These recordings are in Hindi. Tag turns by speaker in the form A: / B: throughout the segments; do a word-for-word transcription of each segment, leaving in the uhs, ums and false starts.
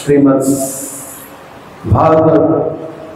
A: श्रीमद् भागवत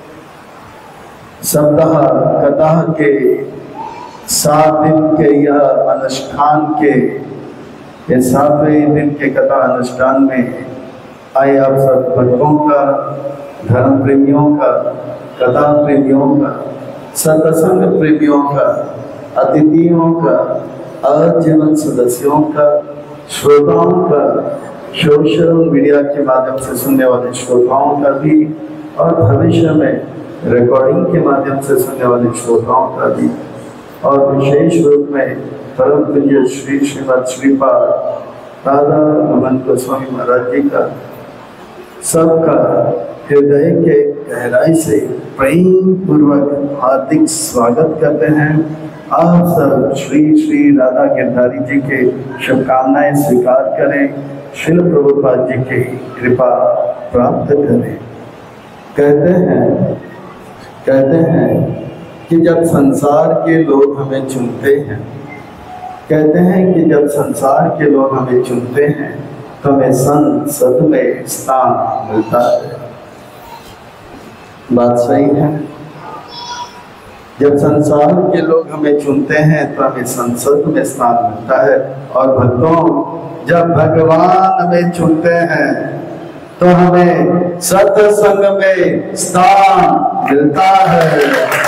A: सप्ताह कथा के सात दिन के यह अनुष्ठान के ये सातवें दिन के कथा अनुष्ठान में आए आप सब भक्तों का, धर्म प्रेमियों का, कथा प्रेमियों का, सत्संग प्रेमियों का, अतिथियों का, आजीवन सदस्यों का, श्रोताओं का, सोशल मीडिया के माध्यम से सुनने वाले श्रोताओं का भी और भविष्य में रिकॉर्डिंग के माध्यम से सुनने वाले श्रोताओं का भी और विशेष रूप में परम पूज्य श्री श्रीमद श्रीपाद राधा रमन गोस्वामी महाराज जी का सबका हृदय के गहराई से प्रेम पूर्वक हार्दिक स्वागत करते हैं। आप सब श्री श्री राधा गिरधारी जी के शुभकामनाएं स्वीकार करें, श्रील प्रभुपाद जी की कृपा प्राप्त करें। कहते हैं कहते हैं कि जब संसार के लोग हमें चुनते हैं कहते हैं कि जब संसार के लोग हमें चुनते हैं तो हमें संसद में स्थान मिलता है। बात सही है। जब संसार के लोग हमें चुनते हैं तो हमें संसद में स्थान मिलता है। और भक्तों, जब भगवान हमें चुनते हैं तो हमें सत्संग में स्थान मिलता है।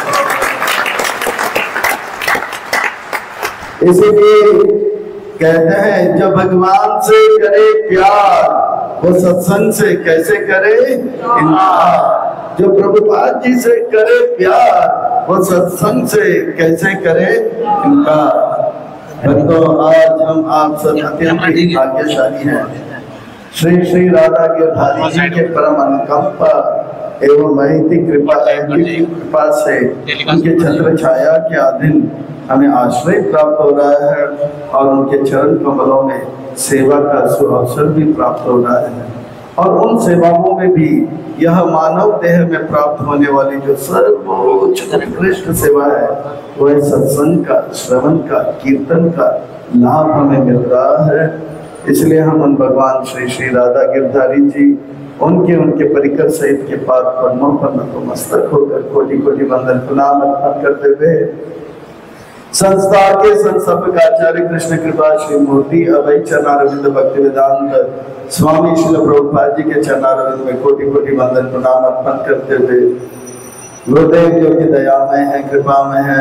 A: इसीलिए कहते हैं जो भगवान से करे प्यार वो सत्संग से कैसे करे इनकार। जो प्रभुपाद जी से करे प्यार वो सत्संग से कैसे करे इनकार। भक्तों, आज हम आप सब अत्यंत भाग्यशाली हैं। श्री श्री राधा गिरधारी जी के परम अनुकंपा एवं महती कृपा कृपा से उनके छत्र छाया के अधीन हमें आश्रय प्राप्त हो रहा है और उनके चरण कमलों में सेवा का सुअवसर भी प्राप्त हो रहा है। और उन सेवाओं में भी यह मानव देह में प्राप्त होने वाली जो सर्वोच्च उत्कृष्ट सेवा है वह सत्संग का, श्रवण का, कीर्तन का लाभ हमें मिल रहा है। इसलिए हम उन भगवान श्री श्री राधा गिरधारी जी उनके उनके परिकर सहित के पाद पद्मों पर नतमस्तक होकर कोटि कोटि वंदन प्रणाम अर्पण करते हुए संस्था के संस्थापक आचार्य कृष्ण कृपा श्री मूर्ति अभय चरणारविंद भक्ति वेदांत स्वामी श्रील प्रभुपाद जी के चरणारविंद में कोटि कोटि वंदन प्रणाम अर्पण करते हुए गुरुदेव जो कि दयामय है, कृपामय है,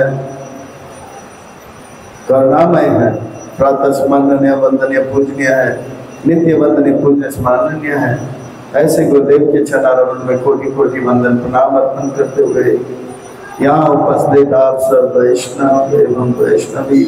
A: करुणामय है, प्रातः स्मरणीय वंदनीय पूजनीय है, नित्य वंदनीय पूज्य स्मरणीय है, ऐसे गुरुदेव के चरणारविंद में कोटि कोटि वंदन प्रणाम अर्पण करते हुए यहाँ उपस्थित आप सब वैष्णव एवं वैष्णवी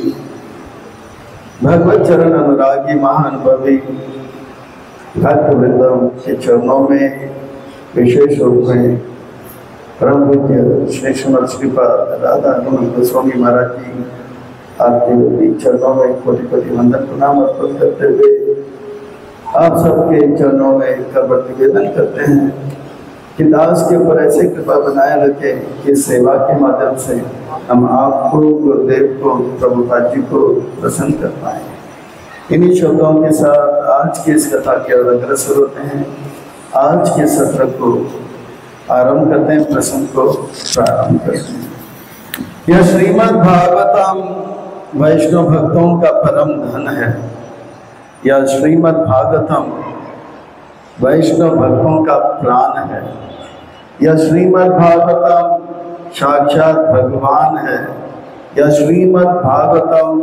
A: भगवत चरण अनुरागी महानुभवी भक्त वृंदों के चरणों में विशेष रूप में परम पूज्य श्री श्रीमद श्रीपाद राधा रमन गोस्वामी महाराज जी आपके चरणों में कोटि कोटि वंदन प्रणाम अर्पण करते हुए आप सबके चरणों में करवट निवेदन करते हैं कि दास के ऊपर ऐसे कृपा बनाए रखे कि सेवा के माध्यम से हम आपको, गुरुदेव को, प्रभुपाद जी को प्रसन्न कर पाए। इन्हीं शब्दों के साथ आज की इस कथा के और अग्रसर होते हैं। आज के सत्र को आरंभ करते हैं, प्रसंग को प्रारंभ करते हैं। यह श्रीमद् भागवतम वैष्णव भक्तों का परम धन है। यह श्रीमद् भागवतम वैष्णव भक्तों का प्राण है। यह श्रीमद् भागवतम साक्षात भगवान है। यह श्रीमद् भागवतम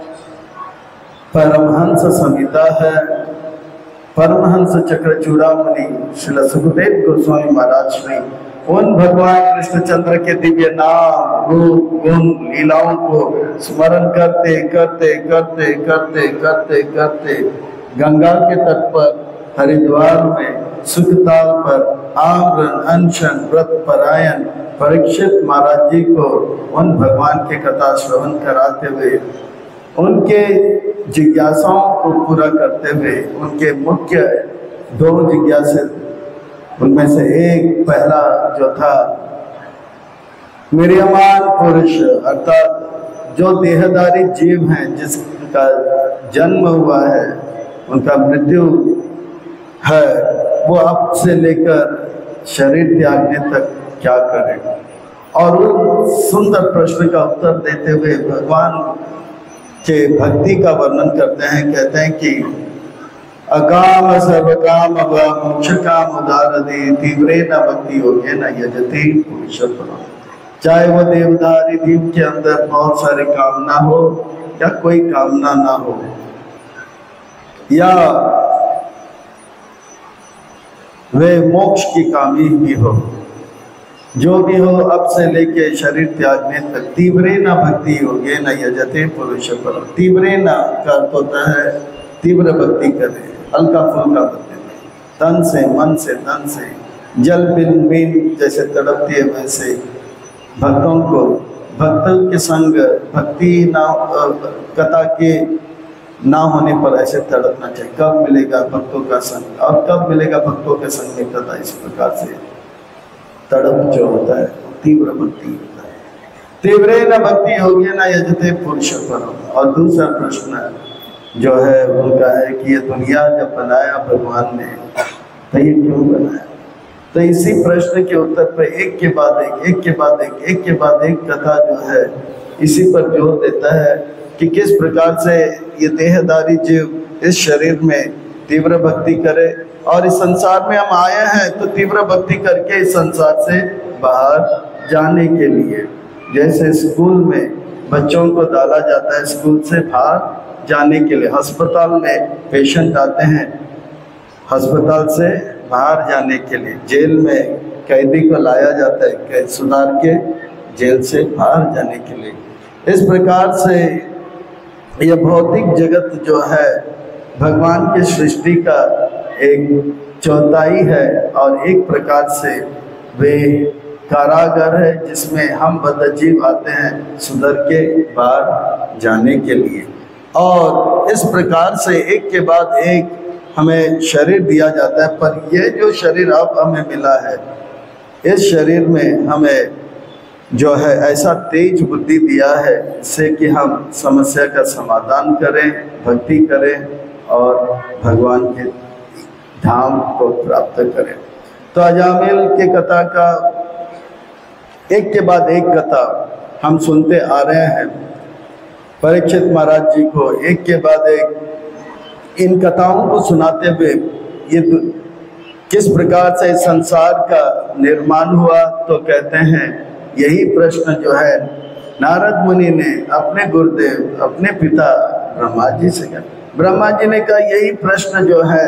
A: परमहंस संहिता है। परमहंस चक्रचूड़ामणि श्री सुखदेव गोस्वामी महाराज श्री उन भगवान कृष्णचंद्र के दिव्य नाम, रूप, गुण, लीलाओं को स्मरण करते करते करते करते करते करते गंगा के तट पर हरिद्वार में सुखताल पर आमरण अनशन व्रत परायण परीक्षित महाराज जी को उन भगवान के कथा श्रवण कराते हुए उनके जिज्ञासाओं को पूरा करते हुए उनके मुख्य दो जिज्ञासा उनमें से एक पहला जो था निर्यमान पुरुष अर्थात जो देहधारी जीव हैं जिसका जन्म हुआ है उनका मृत्यु है वो अब से लेकर शरीर त्यागने तक क्या करें। और उस सुंदर प्रश्न का उत्तर देते हुए भगवान के भक्ति का वर्णन करते हैं। कहते हैं कि अकाम सर्वकाम मोक्ष काम उदारदे तीव्रे न भक्ति योगे न यजति पुरुषोत्तम। चाहे वो देवदारी दीप के अंदर बहुत सारे कामना हो या कोई कामना ना हो, या वे मोक्ष की कामी भी हो, जो भी हो अब से लेके शरीर त्यागने तक तीव्रे न भक्ति योगे न यजते पुरुष पर। तीव्रे न का अर्थ होता है तीव्र भक्ति करे, हल्का फुल्का भक्ति नहीं, तन से मन से धन से, जल बिन बिन जैसे तड़पती है वैसे भक्तों को भक्तों के संग भक्ति ना कथा के ना होने पर ऐसे तड़पना चाहिए। कब मिलेगा भक्तों का संग और कब मिलेगा भक्तों के संग में कथा, इस प्रकार से तड़प जो होता है तीव्र भक्ति होता है। तीव्रे न भक्ति होगी ना यजते पुरुष पर। और दूसरा प्रश्न जो है उनका है कि ये दुनिया जब बनाया भगवान ने तो ये क्यों बनाया। तो इसी प्रश्न के उत्तर पर एक के बाद एक एक के बाद एक एक के बाद एक कथा जो है इसी पर जोर देता है कि किस प्रकार से ये देहधारी जीव इस शरीर में तीव्र भक्ति करे, और इस संसार में हम आए हैं तो तीव्र भक्ति करके इस संसार से बाहर जाने के लिए। जैसे स्कूल में बच्चों को डाला जाता है स्कूल से बाहर जाने के लिए, अस्पताल में पेशेंट आते हैं अस्पताल से बाहर जाने के लिए, जेल में कैदी को लाया जाता है कैद सुधार के जेल से बाहर जाने के लिए। इस प्रकार से यह भौतिक जगत जो है भगवान की सृष्टि का एक चौथाई है और एक प्रकार से वे कारागार है जिसमें हम बद्धजीव आते हैं सुधर के बाहर जाने के लिए। और इस प्रकार से एक के बाद एक हमें शरीर दिया जाता है, पर यह जो शरीर अब हमें मिला है इस शरीर में हमें जो है ऐसा तेज बुद्धि दिया है जिससे कि हम समस्या का समाधान करें, भक्ति करें और भगवान के धाम को प्राप्त करें। तो अजामिल के कथा का एक के बाद एक कथा हम सुनते आ रहे हैं। परीक्षित महाराज जी को एक के बाद एक इन कथाओं को सुनाते हुए ये किस प्रकार से संसार का निर्माण हुआ, तो कहते हैं यही प्रश्न जो है नारद मुनि ने अपने गुरुदेव अपने पिता ब्रह्मा जी से कहा। ब्रह्मा जी ने कहा यही प्रश्न जो है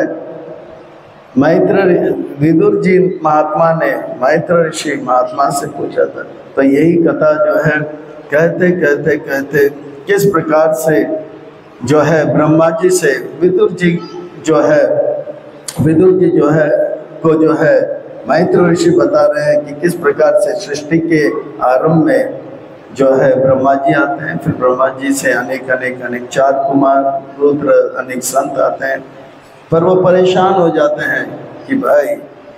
A: मैत्र विदुर जी महात्मा ने मैत्र ऋषि महात्मा से पूछा था। तो यही कथा जो है कहते कहते कहते किस प्रकार से जो है ब्रह्मा जी से विदुर जी जो है विदुर जी जो है को जो है मैत्र ऋषि बता रहे हैं कि किस प्रकार से सृष्टि के आरंभ में जो है ब्रह्मा जी आते हैं, फिर ब्रह्मा जी से अनेक अनेक अनेक चार कुमार रुद्र अनेक संत आते हैं। पर वो परेशान हो जाते हैं कि भाई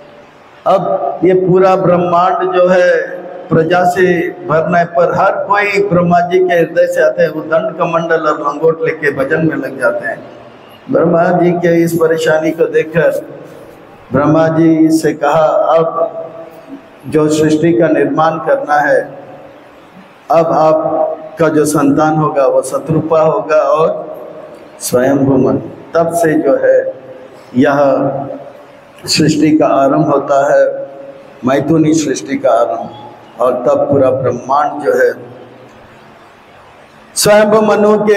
A: अब ये पूरा ब्रह्मांड जो है प्रजा से भरना है, पर हर कोई ब्रह्मा जी के हृदय से आते हैं। वो दंड कमंडल और लंगोट लेके भजन में लग जाते हैं। ब्रह्मा जी के इस परेशानी को देखकर ब्रह्मा जी से कहा अब जो सृष्टि का निर्माण करना है, अब आपका जो संतान होगा वो शत्रुपा होगा और स्वयंभू मन। तब से जो है यह सृष्टि का आरंभ होता है, मैथुनी सृष्टि का आरंभ, और तब पूरा ब्रह्मांड जो है स्वयंभू मनु के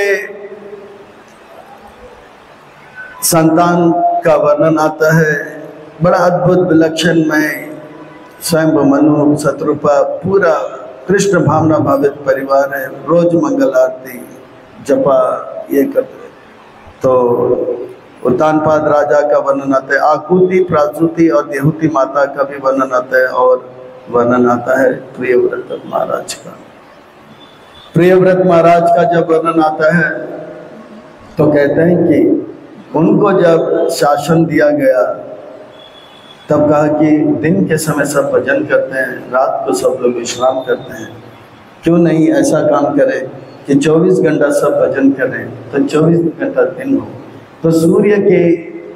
A: संतान का वर्णन आता है। बड़ा अद्भुत विलक्षण में स्वयंभू मनु शत्रुपा पूरा कृष्ण भावना भावित परिवार है। रोज मंगल आरती जपा ये करते। तो उत्तानपाद राजा का वर्णन आता है, आकुति प्रासुति और देहुति माता का भी वर्णन आता है, और वर्णन आता है प्रियव्रत महाराज का। प्रियव्रत महाराज का जब वर्णन आता है तो कहते हैं कि उनको जब शासन दिया गया तब कहा कि दिन के समय सब भजन करते हैं, रात को सब लोग विश्राम करते हैं, क्यों नहीं ऐसा काम करें कि चौबीस घंटा सब भजन करें तो चौबीस घंटा दिन हो। तो सूर्य के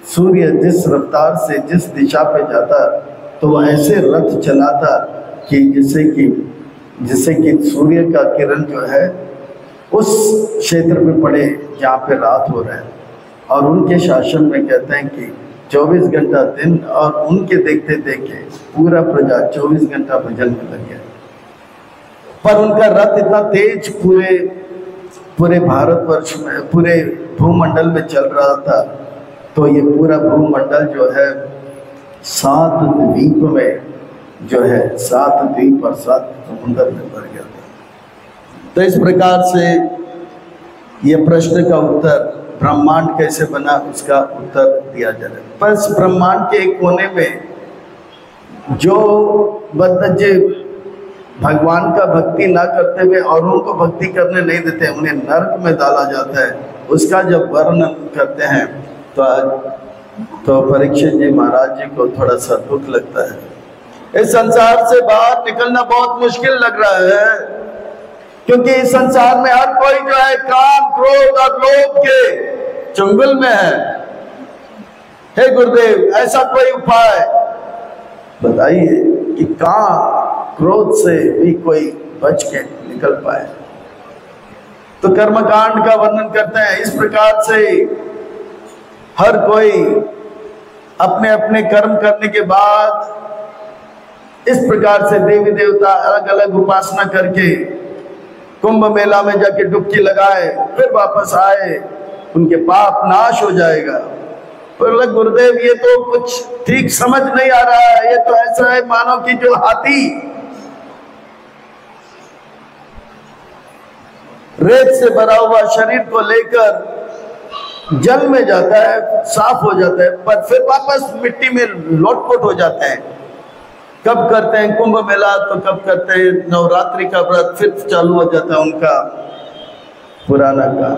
A: सूर्य जिस रफ्तार से जिस दिशा पे जाता तो वह ऐसे रथ चलाता कि जिससे कि जिससे कि सूर्य का किरण जो है उस क्षेत्र में पड़े जहाँ पे रात हो रहा है। और उनके शासन में कहते हैं कि चौबीस घंटा दिन, और उनके देखते देखते पूरा प्रजा चौबीस घंटा भजन में लग गया। पर उनका रथ इतना तेज पूरे पूरे भारतवर्ष में, पूरे भूमंडल में चल रहा था, तो ये पूरा भूमंडल जो है सात द्वीप में जो है सात द्वीप और सात समुद्र में भर गया था। तो इस प्रकार से ये प्रश्न का उत्तर, ब्रह्मांड कैसे बना, उसका उत्तर दिया जा रहा है। पर इस ब्रह्मांड के एक कोने में जो बद्धजीव भगवान का भक्ति ना करते हुए औरों को भक्ति करने नहीं देते, उन्हें नरक में डाला जाता है। उसका जब वर्णन करते हैं तो तो परीक्षित जी महाराज जी को थोड़ा सा दुख लगता है। इस संसार से बाहर निकलना बहुत मुश्किल लग रहा है, क्योंकि इस संसार में हर कोई जो है काम, क्रोध और लोभ के चंगुल में है। हे गुरुदेव, ऐसा कोई उपाय बताइए कि काम क्रोध से भी कोई बच के निकल पाए। तो कर्मकांड का वर्णन करते हैं। इस प्रकार से हर कोई अपने अपने कर्म करने के बाद इस प्रकार से देवी देवता अलग अलग उपासना करके कुंभ मेला में जाके डुबकी लगाए, फिर वापस आए, उनके पाप नाश हो जाएगा। पर गुरुदेव, ये तो कुछ ठीक समझ नहीं आ रहा है। ये तो ऐसा है मानो कि जो हाथी रेत से भरा हुआ शरीर को लेकर जल में जाता है, साफ हो जाता है, पर फिर वापस मिट्टी में लोटपोट हो जाता है। कब करते हैं कुंभ मेला, तो कब करते हैं नवरात्रि का व्रत, फिर चालू हो जाता है उनका पुराना का।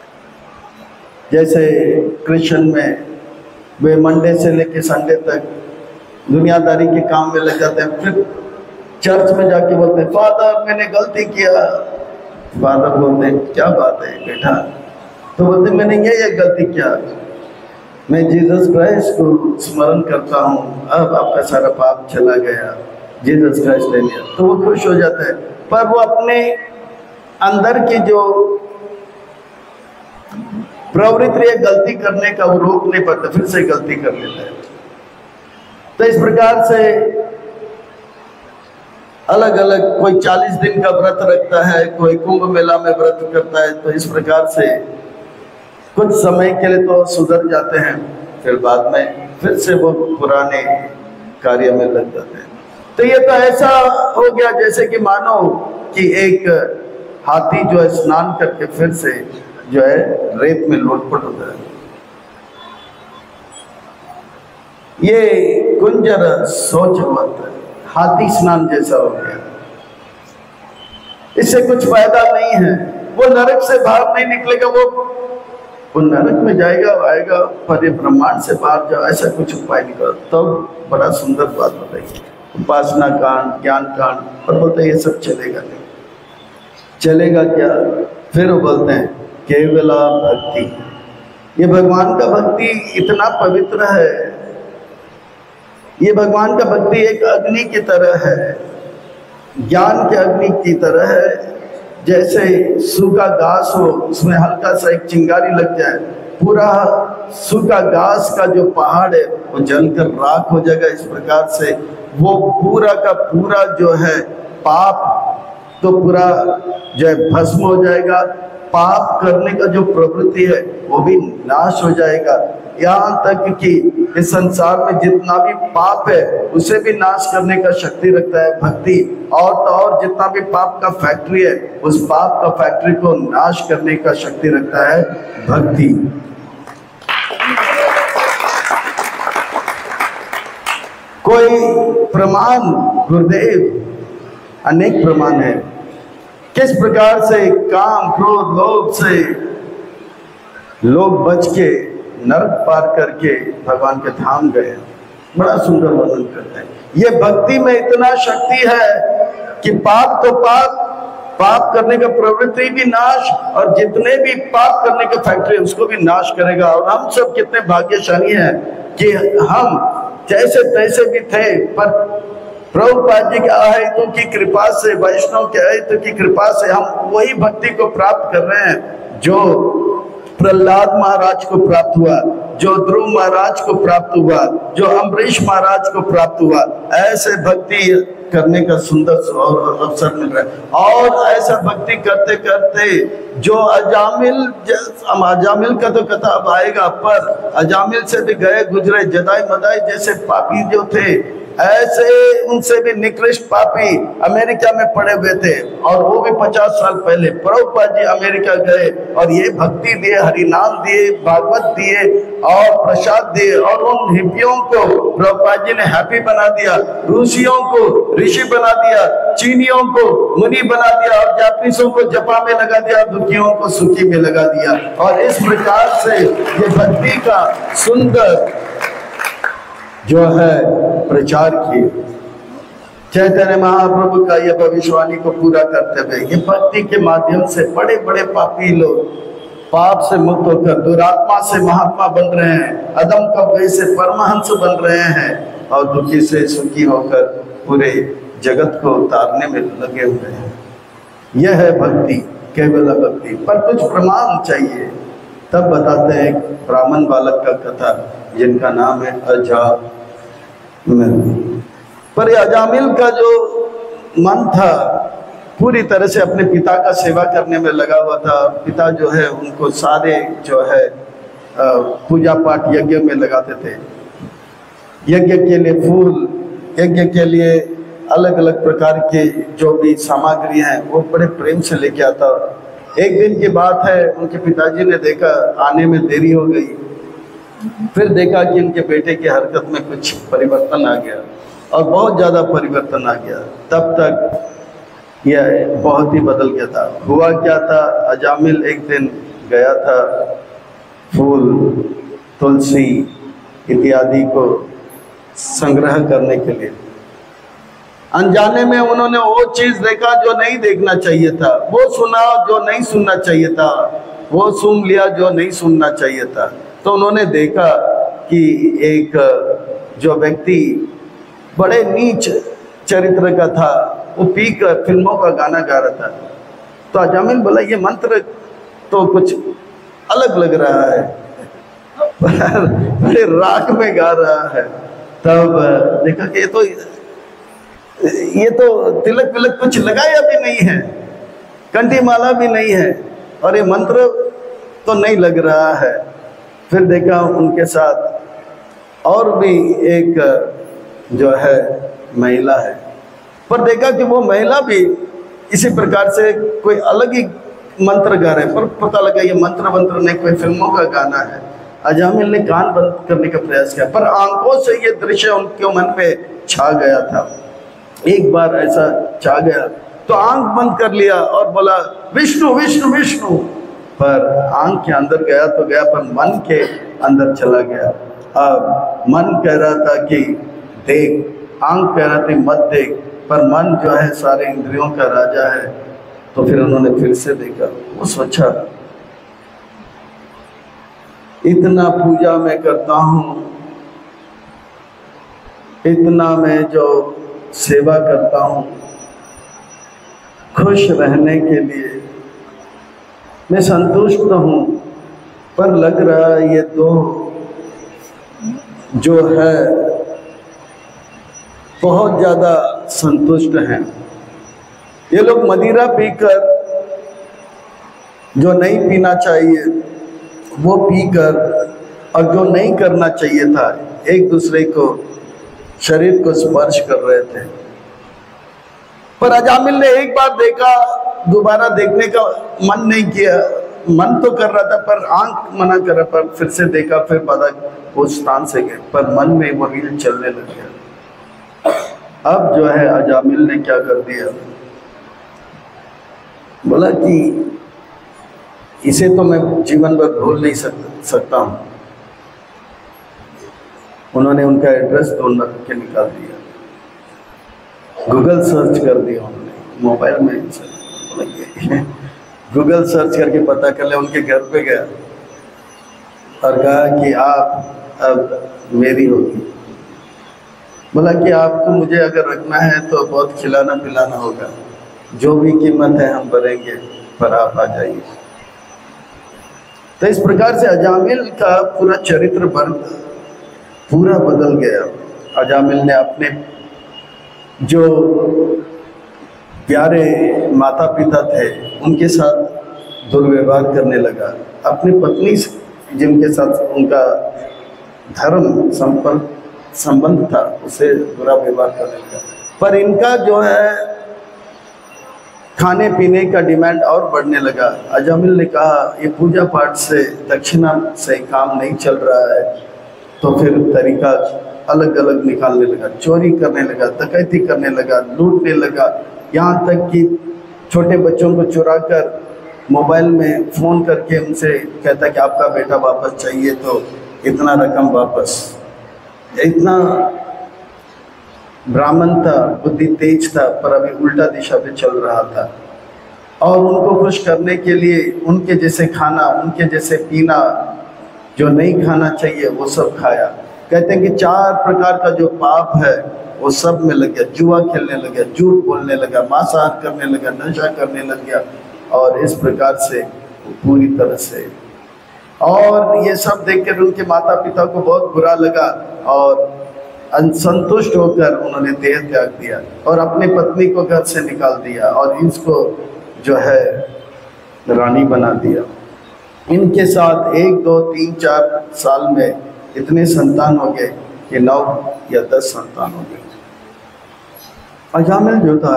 A: जैसे कृष्ण में वे मंडे से लेके संडे तक दुनियादारी के काम में लग जाते हैं, फिर चर्च में जाके बोलते हैं फादर मैंने गलती किया। फादर बोलते हैं क्या बात है बेटा, तो बोलते मैंने ये ये गलती किया, मैं जीसस क्राइस्ट को स्मरण करता हूँ, अब आपका सारा पाप चला गया, जीसस क्राइस्ट ले लिया। तो वो खुश हो जाता है, पर वो अपने अंदर की जो प्रवृत्ति है गलती करने का, वो रोक नहीं पाता, फिर से गलती कर लेता है। तो इस प्रकार से अलग अलग, कोई चालीस दिन का व्रत रखता है, कोई कुंभ मेला में व्रत करता है। तो इस प्रकार से कुछ समय के लिए तो सुधर जाते हैं, फिर बाद में फिर से वो पुराने कार्य में लग जाते हैं। तो ये तो ऐसा हो गया जैसे कि मानो कि एक हाथी जो है स्नान करके फिर से जो है रेत में लोटपट होता है। ये कुंजर सोच मत, हाथी स्नान जैसा हो गया, इससे कुछ फायदा नहीं है। वो नरक से बाहर नहीं निकलेगा, वो वो नरक में जाएगा आएगा, पर ये ब्रह्मांड से बाहर जाओ, ऐसा कुछ उपाय निकल। तो बड़ा सुंदर बात बताइए, उपासना कांड, ज्ञान कांड, पर बोलते ये सब चलेगा नहीं। चलेगा क्या? फिर वो बोलते हैं केवला भक्ति। ये भगवान का भक्ति इतना पवित्र है, ये भगवान का भक्ति एक अग्नि की तरह है, ज्ञान के अग्नि की तरह है। जैसे सूखा घास हो, उसमें हल्का सा एक चिंगारी लग जाए, पूरा सूखा घास का जो पहाड़ है वो जलकर राख हो जाएगा। इस प्रकार से वो पूरा का पूरा जो है पाप तो पूरा जो है भस्म हो जाएगा। पाप करने का जो प्रवृत्ति है वो भी नाश हो जाएगा। यहाँ तक कि इस संसार में जितना भी पाप है उसे भी नाश करने का शक्ति रखता है भक्ति। और तो और जितना भी पाप का फैक्ट्री है, उस पाप का फैक्ट्री को नाश करने का शक्ति रखता है भक्ति। कोई प्रमाण गुरुदेव अनेक प्रमाण है किस प्रकार से काम क्रोध लोभ से लोग बच के नरक पार करके भगवान के धाम गए। बड़ा सुंदर वर्णन करते हैं। ये भक्ति में इतना शक्ति है कि पाप तो पाप पाप करने का प्रवृत्ति भी नाश, और जितने भी पाप करने के फैक्ट्री उसको भी नाश करेगा। और हम सब कितने भाग्यशाली हैं कि हम जैसे तैसे भी थे, पर प्रभुपाद जी के आयतों की कृपा से, वैष्णव के आयतों की कृपा से हम वही भक्ति को प्राप्त कर रहे हैं जो प्रहलाद महाराज को प्राप्त हुआ, जो ध्रुव महाराज को प्राप्त हुआ, जो अम्बरीश महाराज को प्राप्त हुआ। ऐसे भक्ति करने का सुंदर अवसर मिल रहा है। और ऐसा भक्ति करते करते जो अजामिल, अजामिल का तो कथा अब आएगा, पर अजामिल से भी गए गुजरे जदाई मदाई जैसे पापी जो थे, ऐसे उनसे भी निकृष्ट पापी अमेरिका में पड़े हुए थे, और वो भी पचास साल पहले। प्रभुपाद जी अमेरिका गए और ये भक्ति दिए, हरिनाम दिए, भागवत दिए और प्रसाद दिए, और उन हिप्पियों को प्रभुपाद जी ने हैप्पी बना दिया, रूसियों को ऋषि बना दिया, चीनियों को मुनि बना दिया, और जापानीसों को जपा में लगा दिया, दुखियों को सुखी में लगा दिया। और इस प्रकार से ये भक्ति का सुंदर जो है प्रचार किए। चैतन्य महाप्रभु का यह भविष्यवाणी को पूरा करते हुए ये भक्ति के माध्यम से बड़े बड़े पापी लोग पाप से मुक्त होकर दुरात्मा से महात्मा बन रहे हैं, अदम कव्वे से परमहंस बन रहे हैं, और दुखी से सुखी होकर पूरे जगत को उतारने में लगे हुए हैं। यह है भक्ति, केवल भक्ति। पर कुछ प्रमाण चाहिए, तब बताते हैं एक ब्राह्मण बालक का कथा जिनका नाम है अजामिल। पर ये अजामिल का जो मन था पूरी तरह से अपने पिता का सेवा करने में लगा हुआ था। पिता जो है उनको सारे जो है पूजा पाठ यज्ञ में लगाते थे, यज्ञ के लिए फूल, यज्ञ के लिए अलग अलग प्रकार के जो भी सामग्री हैं वो बड़े प्रेम से लेके आता। एक दिन की बात है, उनके पिताजी ने देखा आने में देरी हो गई, फिर देखा कि उनके बेटे की हरकत में कुछ परिवर्तन आ गया, और बहुत ज़्यादा परिवर्तन आ गया। तब तक यह बहुत ही बदल गया था। हुआ क्या था, अजामिल एक दिन गया था फूल, तुलसी इत्यादि को संग्रह करने के लिए। अनजाने में उन्होंने वो चीज देखा जो नहीं देखना चाहिए था, वो सुना जो नहीं सुनना चाहिए था, वो सुन लिया जो नहीं सुनना चाहिए था। तो उन्होंने देखा कि एक जो व्यक्ति बड़े नीच चरित्र का था, वो पी कर फिल्मों का गाना गा रहा था। तो अजामिल बोला ये मंत्र तो कुछ अलग लग रहा है, बड़े राग में गा रहा है। तब देखा कि ये तो ये तो तिलक विलक कुछ लगाया भी नहीं है, कंठी माला भी नहीं है, और ये मंत्र तो नहीं लग रहा है। फिर देखा उनके साथ और भी एक जो है महिला है, पर देखा कि वो महिला भी इसी प्रकार से कोई अलग ही मंत्र गा रहे, पर पता लगा ये मंत्र मंत्र नहीं, कोई फिल्मों का गाना है। अजामिल ने कान बंद करने का प्रयास किया, पर आंखों से ये दृश्य उनके मन पे छा गया था। एक बार ऐसा छा गया तो आंख बंद कर लिया और बोला विष्णु विष्णु विष्णु, पर आंख के अंदर गया तो गया, पर मन के अंदर चला गया। अब मन कह रहा था कि देख, आंख कह रहा था मत देख, पर मन जो है सारे इंद्रियों का राजा है। तो फिर उन्होंने फिर से देखा, वो सोचा इतना पूजा मैं करता हूँ, इतना मैं जो सेवा करता हूँ, खुश रहने के लिए मैं संतुष्ट हूँ, पर लग रहा है ये दो जो है बहुत ज़्यादा संतुष्ट हैं। ये लोग मदिरा पीकर जो नहीं पीना चाहिए वो पीकर, और जो नहीं करना चाहिए था एक दूसरे को शरीर को स्पर्श कर रहे थे। पर अजामिल ने एक बार देखा, दोबारा देखने का मन नहीं किया, मन तो कर रहा था पर आंख मना कर रहा, पर फिर से देखा, फिर पता उस स्थान से गए, पर मन में वो रील चलने लग गया। अब जो है अजामिल ने क्या कर दिया, बोला कि इसे तो मैं जीवन भर भूल नहीं सक, सकता हूँ। उन्होंने उनका एड्रेस ढूंढ के निकाल दिया, गूगल सर्च कर दिया उन्होंने मोबाइल में, गूगल सर्च करके पता कर ले। उनके घर पे गया और कहा कि आप अब मेरी होगी। बोला कि आपको मुझे अगर रखना है तो बहुत खिलाना पिलाना होगा, जो भी कीमत है हम भरेंगे, पर आप आ जाइए। तो इस प्रकार से अजामिल का पूरा चरित्र वर्ग पूरा बदल गया। अजामिल ने अपने जो प्यारे माता पिता थे उनके साथ दुर्व्यवहार करने लगा। अपनी पत्नी जिनके साथ उनका धर्म संपर्क संबंध था उसे बुरा व्यवहार करने लगा। पर इनका जो है खाने पीने का डिमांड और बढ़ने लगा। अजामिल ने कहा ये पूजा पाठ से दक्षिणा से काम नहीं चल रहा है, तो फिर तरीका अलग अलग निकालने लगा। चोरी करने लगा, डकैती करने लगा, लूटने लगा, यहाँ तक कि छोटे बच्चों को चुरा कर मोबाइल में फ़ोन करके उनसे कहता कि आपका बेटा वापस चाहिए तो इतना रकम वापस। इतना ब्राह्मण था, बुद्धि तेज था, पर अभी उल्टा दिशा पे चल रहा था। और उनको खुश करने के लिए उनके जैसे खाना, उनके जैसे पीना, जो नहीं खाना चाहिए वो सब खाया। कहते हैं कि चार प्रकार का जो पाप है वो सब में लग गया। जुआ खेलने लगा, झूठ बोलने लगा, मांसाहार करने लगा, नशा करने लग गया, और इस प्रकार से पूरी तरह से। और ये सब देखकर उनके माता पिता को बहुत बुरा लगा और असंतुष्ट होकर उन्होंने देह त्याग दिया और अपनी पत्नी को घर से निकाल दिया और इसको जो है रानी बना दिया। इनके साथ एक दो तीन चार साल में इतने संतान हो गए कि नौ या दस संतान हो गए। अजामिल जो था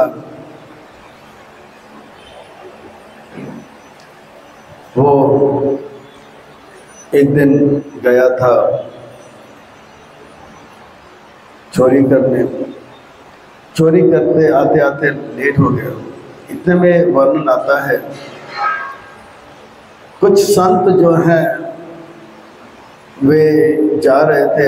A: वो एक दिन गया था चोरी करने। चोरी करते आते आते लेट हो गया। इतने में वर्णन आता है कुछ संत जो हैं वे जा रहे थे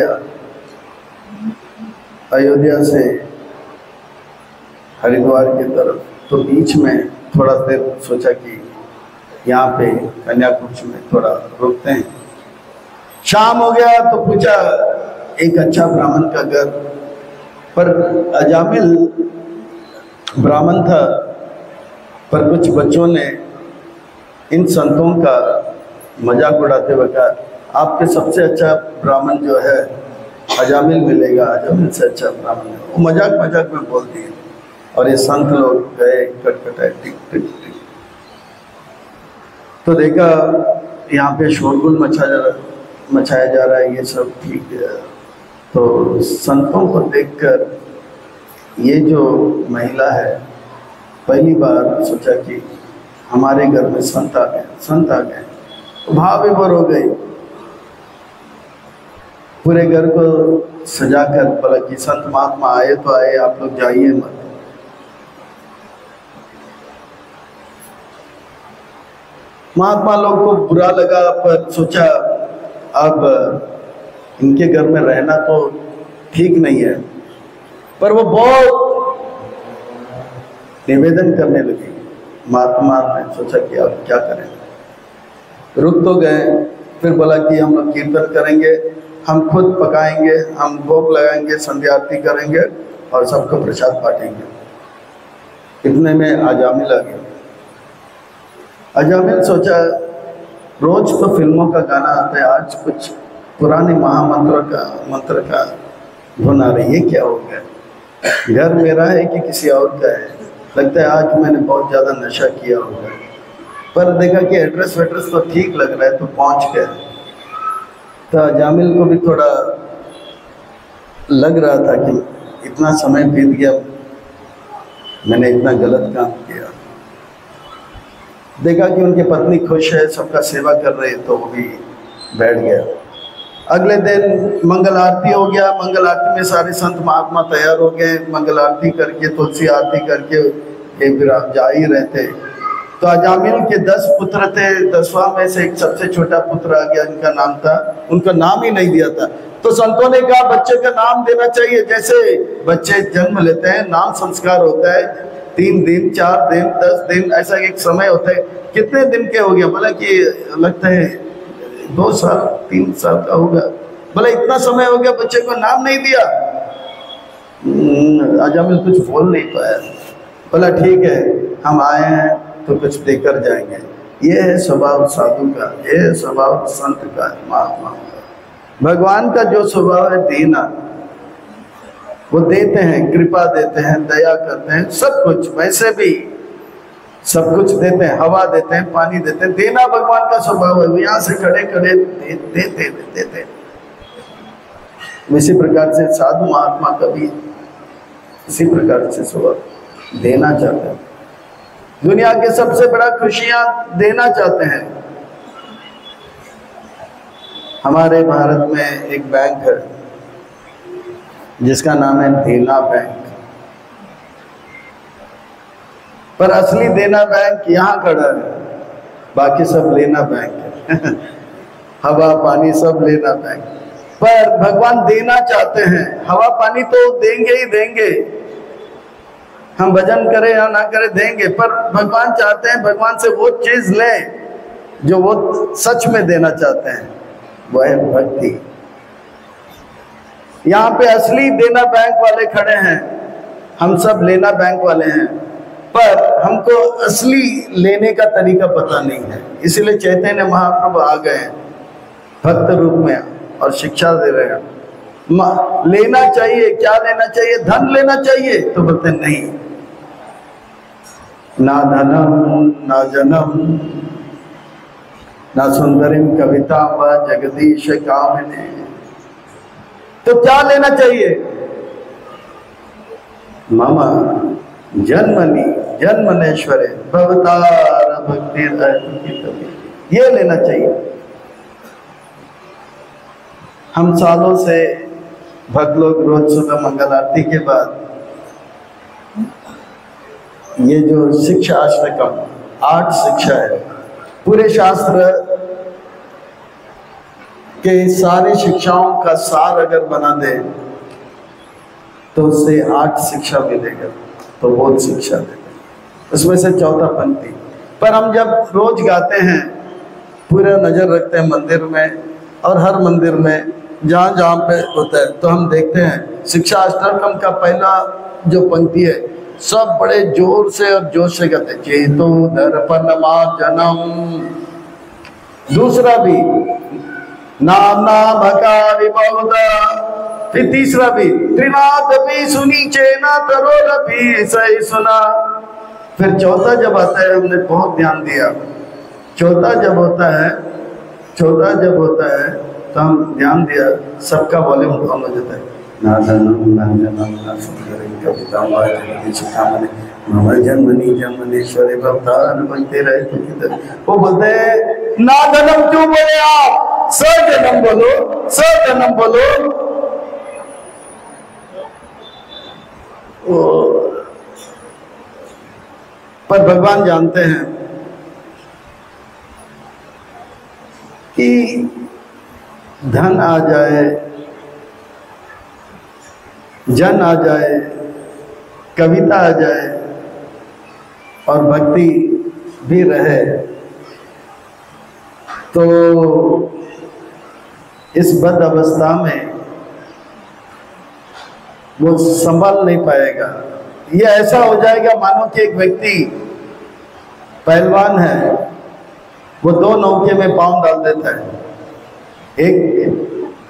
A: अयोध्या से हरिद्वार की तरफ, तो बीच में थोड़ा देर सोचा कि यहाँ पे कन्याकुब्ज में थोड़ा रुकते हैं। शाम हो गया तो पूछा एक अच्छा ब्राह्मण का घर, पर अजामिल ब्राह्मण था, पर कुछ बच्चों ने इन संतों का मजाक उड़ाते हुए कहा आपके सबसे अच्छा ब्राह्मण जो है अजामिल मिलेगा, अजामिल से अच्छा ब्राह्मण है। वो मजाक मजाक में बोल दिए और ये संत लोग गए, कटकटाए, टिक टिक टिक। तो देखा यहाँ पे शोरगुल मचा जा रहा मचाया जा रहा है, ये सब ठीक है। तो संतों को देखकर ये जो महिला है पहली बार सोचा कि हमारे घर में संत आ गए, संत आ गए। तो भाव विभोर हो गई। पूरे घर को सजाकर बोला कि संत महात्मा आए तो आए, आप लोग जाइए मत। महात्मा लोग को बुरा लगा, पर सोचा अब इनके घर में रहना तो ठीक नहीं है, पर वो बहुत निवेदन करने लगी। महात्मा ने सोचा कि अब क्या करें, रुक तो गए। फिर बोला कि हम लोग कीर्तन करेंगे, हम खुद पकाएंगे, हम भोग लगाएंगे, संध्या आरती करेंगे और सबको प्रसाद बांटेंगे। इतने में अजामिल आ गया। अजामिल सोचा रोज तो फिल्मों का गाना आता है, आज कुछ पुराने महामंत्र का मंत्र का धुन आ रही है, क्या हो गया? घर मेरा है कि किसी और का है? लगता है आज मैंने बहुत ज़्यादा नशा किया होगा। पर देखा कि एड्रेस वेड्रेस तो ठीक लग रहा है, तो पहुंच गए। तो अजामिल को भी थोड़ा लग रहा था कि इतना समय बीत गया, मैंने इतना गलत काम किया। देखा कि उनकी पत्नी खुश है, सबका सेवा कर रहे, तो वो भी बैठ गया। अगले दिन मंगल आरती हो गया। मंगल आरती में सारे संत महात्मा तैयार हो गए। मंगल आरती करके, तुलसी आरती करके ये जा ही रहे थे। तो अजामिल के दस पुत्र थे, दसवां में से एक सबसे छोटा पुत्र आ गया, इनका नाम था, उनका नाम ही नहीं दिया था। तो संतों ने कहा बच्चे का नाम देना चाहिए, जैसे बच्चे जन्म लेते हैं, नाम संस्कार होता है, तीन दिन, चार दिन, दस दिन, ऐसा एक समय होता है। कितने दिन के हो गया? बोला कि लगता है दो साल तीन साल का होगा। बोला इतना समय हो गया, बच्चे को नाम नहीं दिया। अजामिल कुछ बोल नहीं पाया। बोला ठीक है, हम आए हैं तो कुछ देकर जाएंगे। ये है स्वभाव साधु का, ये है स्वभाव संत का, महात्मा का। भगवान का जो स्वभाव है देना, वो देते हैं, कृपा देते हैं, दया करते हैं, सब कुछ। वैसे भी सब कुछ देते हैं, हवा देते हैं, पानी देते हैं। देना भगवान का स्वभाव है। यहाँ से खड़े खड़े देते देते देते। इसी प्रकार से साधु महात्मा का भी इसी प्रकार से स्वभाव देना चाहते हैं। दुनिया के सबसे बड़ा खुशियां देना चाहते हैं। हमारे भारत में एक बैंक है जिसका नाम है देना बैंक, पर असली देना बैंक यहाँ खड़ा है, बाकी सब लेना बैंक है। हवा पानी सब लेना बैंक। पर भगवान देना चाहते हैं। हवा पानी तो देंगे ही देंगे, हम भजन करें या ना करें देंगे, पर भगवान चाहते हैं भगवान से वो चीज लें जो वो सच में देना चाहते हैं, वो है भक्ति। यहाँ पे असली देना बैंक वाले खड़े हैं, हम सब लेना बैंक वाले हैं, पर हमको असली लेने का तरीका पता नहीं है। इसीलिए चैतन्य महाप्रभु आ गए हैं भक्त रूप में और शिक्षा दे रहे हैं। लेना चाहिए, क्या लेना चाहिए? धन लेना चाहिए, तो बोलते नहीं, ना धनम ना जनम ना सुंदरिम कविता व जगदीश कामने। तो क्या लेना चाहिए? मम जन्मनि जन्मनेश्वरे भवतार भक्ति, ये लेना चाहिए। हम सालों से भक्त लोग रोज सुबह मंगल आरती के बाद ये जो शिक्षा अष्टकम आठ शिक्षा है, पूरे शास्त्र के सारे शिक्षाओं का सार अगर बना दे तो उससे आठ शिक्षा मिलेगा, तो बहुत शिक्षा देगा। उसमें से चौथा पंक्ति। पर हम जब रोज गाते हैं, पूरा नजर रखते हैं मंदिर में, और हर मंदिर में जहाँ जहाँ पे होता है, तो हम देखते हैं शिक्षा अष्टकम का पहला जो पंक्ति है, सब बड़े जोर से और जोश से गाते, चेतो दर्पण मार्जनम। दूसरा भी नाम नाम हकारी बहुधा। फिर तीसरा भी त्रिनाथ भी सुनी चेना तरोर भी सही सुना। फिर चौथा जब आता है, हमने बहुत ध्यान दिया, चौथा जब होता है चौथा जब होता है तो हम ध्यान दिया, सबका वॉल्यूम कम हो जाता है। ना धनम ना जनम ना सुंदरिम कविता व जगदीश कामने मम जन्मनि जन्मनेश्वरे भवतार भक्ति रहे तो किधर। वो बोलते हैं ना धनम क्यों बोले आप, स जन्म बोलो, स जन्म बोलो। ओ, पर भगवान जानते हैं कि धन आ जाए, जन आ जाए, कविता आ जाए और भक्ति भी रहे, तो इस बद अवस्था में वो संभाल नहीं पाएगा। ये ऐसा हो जाएगा मानो कि एक व्यक्ति पहलवान है, वो दो नौके में पांव डाल देता है, एक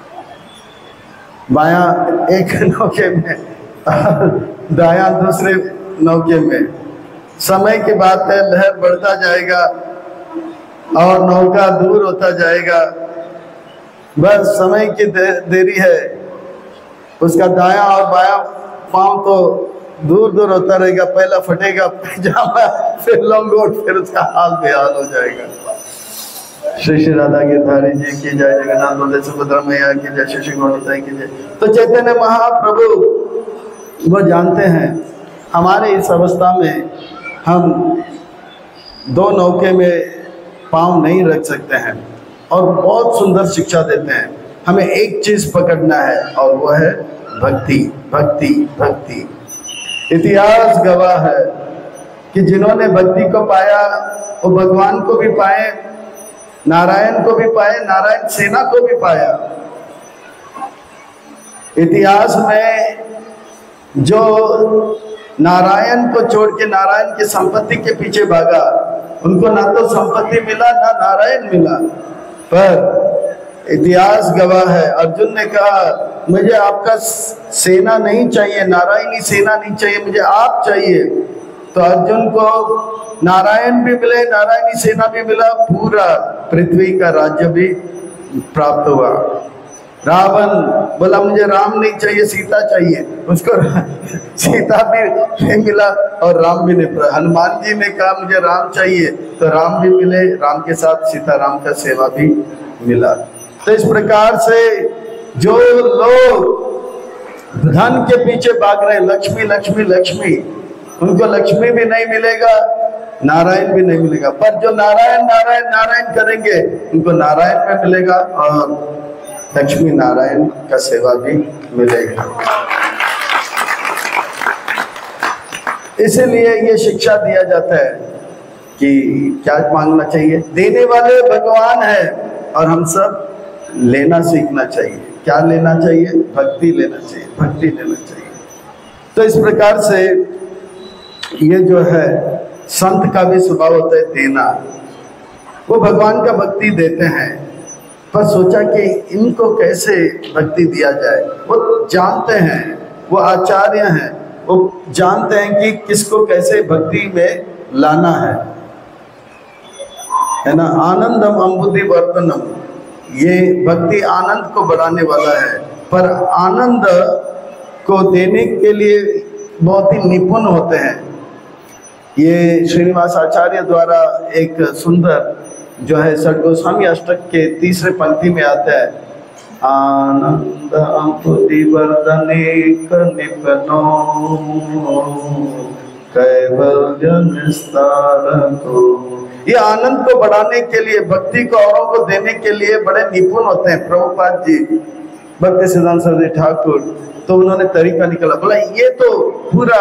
A: बायां एक नौके में, दायां दूसरे नौके में। समय की बात है, लहर बढ़ता जाएगा और नौका दूर होता जाएगा। बस समय की दे, देरी है, उसका दायां और बायां पांव तो दूर दूर होता रहेगा। पहला फटेगा पैजामा, फिर लंगोट, फिर उसका हाल बेहाल हो जाएगा। श्री श्री राधा गिरधारी जी की जय, जगन्नाथ बलदेव सुभद्रा मैया की जय, श्री श्री गौरताई की जय। तो चैतन्य महाप्रभु वो जानते हैं हमारे इस अवस्था में हम दो नौके में पांव नहीं रख सकते हैं, और बहुत सुंदर शिक्षा देते हैं। हमें एक चीज पकड़ना है और वो है भक्ति, भक्ति, भक्ति। इतिहास गवाह है कि जिन्होंने भक्ति को पाया वो भगवान को भी पाए, नारायण को भी पाए, नारायण सेना को भी पाया। इतिहास में जो नारायण को छोड़ के नारायण की संपत्ति के पीछे भागा, उनको ना तो संपत्ति मिला ना नारायण मिला। पर इतिहास गवाह है, अर्जुन ने कहा मुझे आपका सेना नहीं चाहिए, नारायणी सेना नहीं चाहिए, मुझे आप चाहिए। तो अर्जुन को नारायण भी मिले, नारायणी सेना भी मिला, पूरा पृथ्वी का राज्य भी प्राप्त हुआ। रावण बोला मुझे राम नहीं चाहिए, सीता चाहिए, उसको सीता भी नहीं मिला और राम भी नहीं। हनुमान जी ने कहा मुझे राम चाहिए, तो राम भी मिले, राम के साथ सीता राम का सेवा भी मिला। तो इस प्रकार से जो लोग धन के पीछे भाग रहे, लक्ष्मी लक्ष्मी लक्ष्मी, उनको लक्ष्मी भी नहीं मिलेगा, नारायण भी नहीं मिलेगा। पर जो नारायण नारायण नारायण करेंगे उनको नारायण भी मिलेगा और लक्ष्मी नारायण का सेवा भी मिलेगा। इसीलिए ये शिक्षा दिया जाता है कि क्या मांगना चाहिए। देने वाले भगवान है और हम सब लेना सीखना चाहिए। क्या लेना चाहिए? भक्ति लेना चाहिए, भक्ति लेना चाहिए। तो इस प्रकार से ये जो है संत का भी स्वभाव होता है देना। वो भगवान का भक्ति देते हैं, पर सोचा कि इनको कैसे भक्ति दिया जाए। वो जानते हैं, वो आचार्य हैं, वो जानते हैं कि किसको कैसे भक्ति में लाना है, है ना। आनंदम अम्बुधि वर्धनम, ये भक्ति आनंद को बढ़ाने वाला है, पर आनंद को देने के लिए बहुत ही निपुण होते हैं। ये श्रीनिवास आचार्य द्वारा एक सुंदर जो है षट गोस्वामी अष्टक के तीसरे पंक्ति में आता है, आनंद अम्बुधि वर्धने निपनो कैवल्य निस्तार को। ये आनंद को बढ़ाने के लिए, भक्ति को औरों को देने के लिए बड़े निपुण होते हैं। प्रभुपाद जी, भक्ति सिद्धांत सरस्वती ठाकुर, तो उन्होंने तरीका निकाला, बोला ये तो पूरा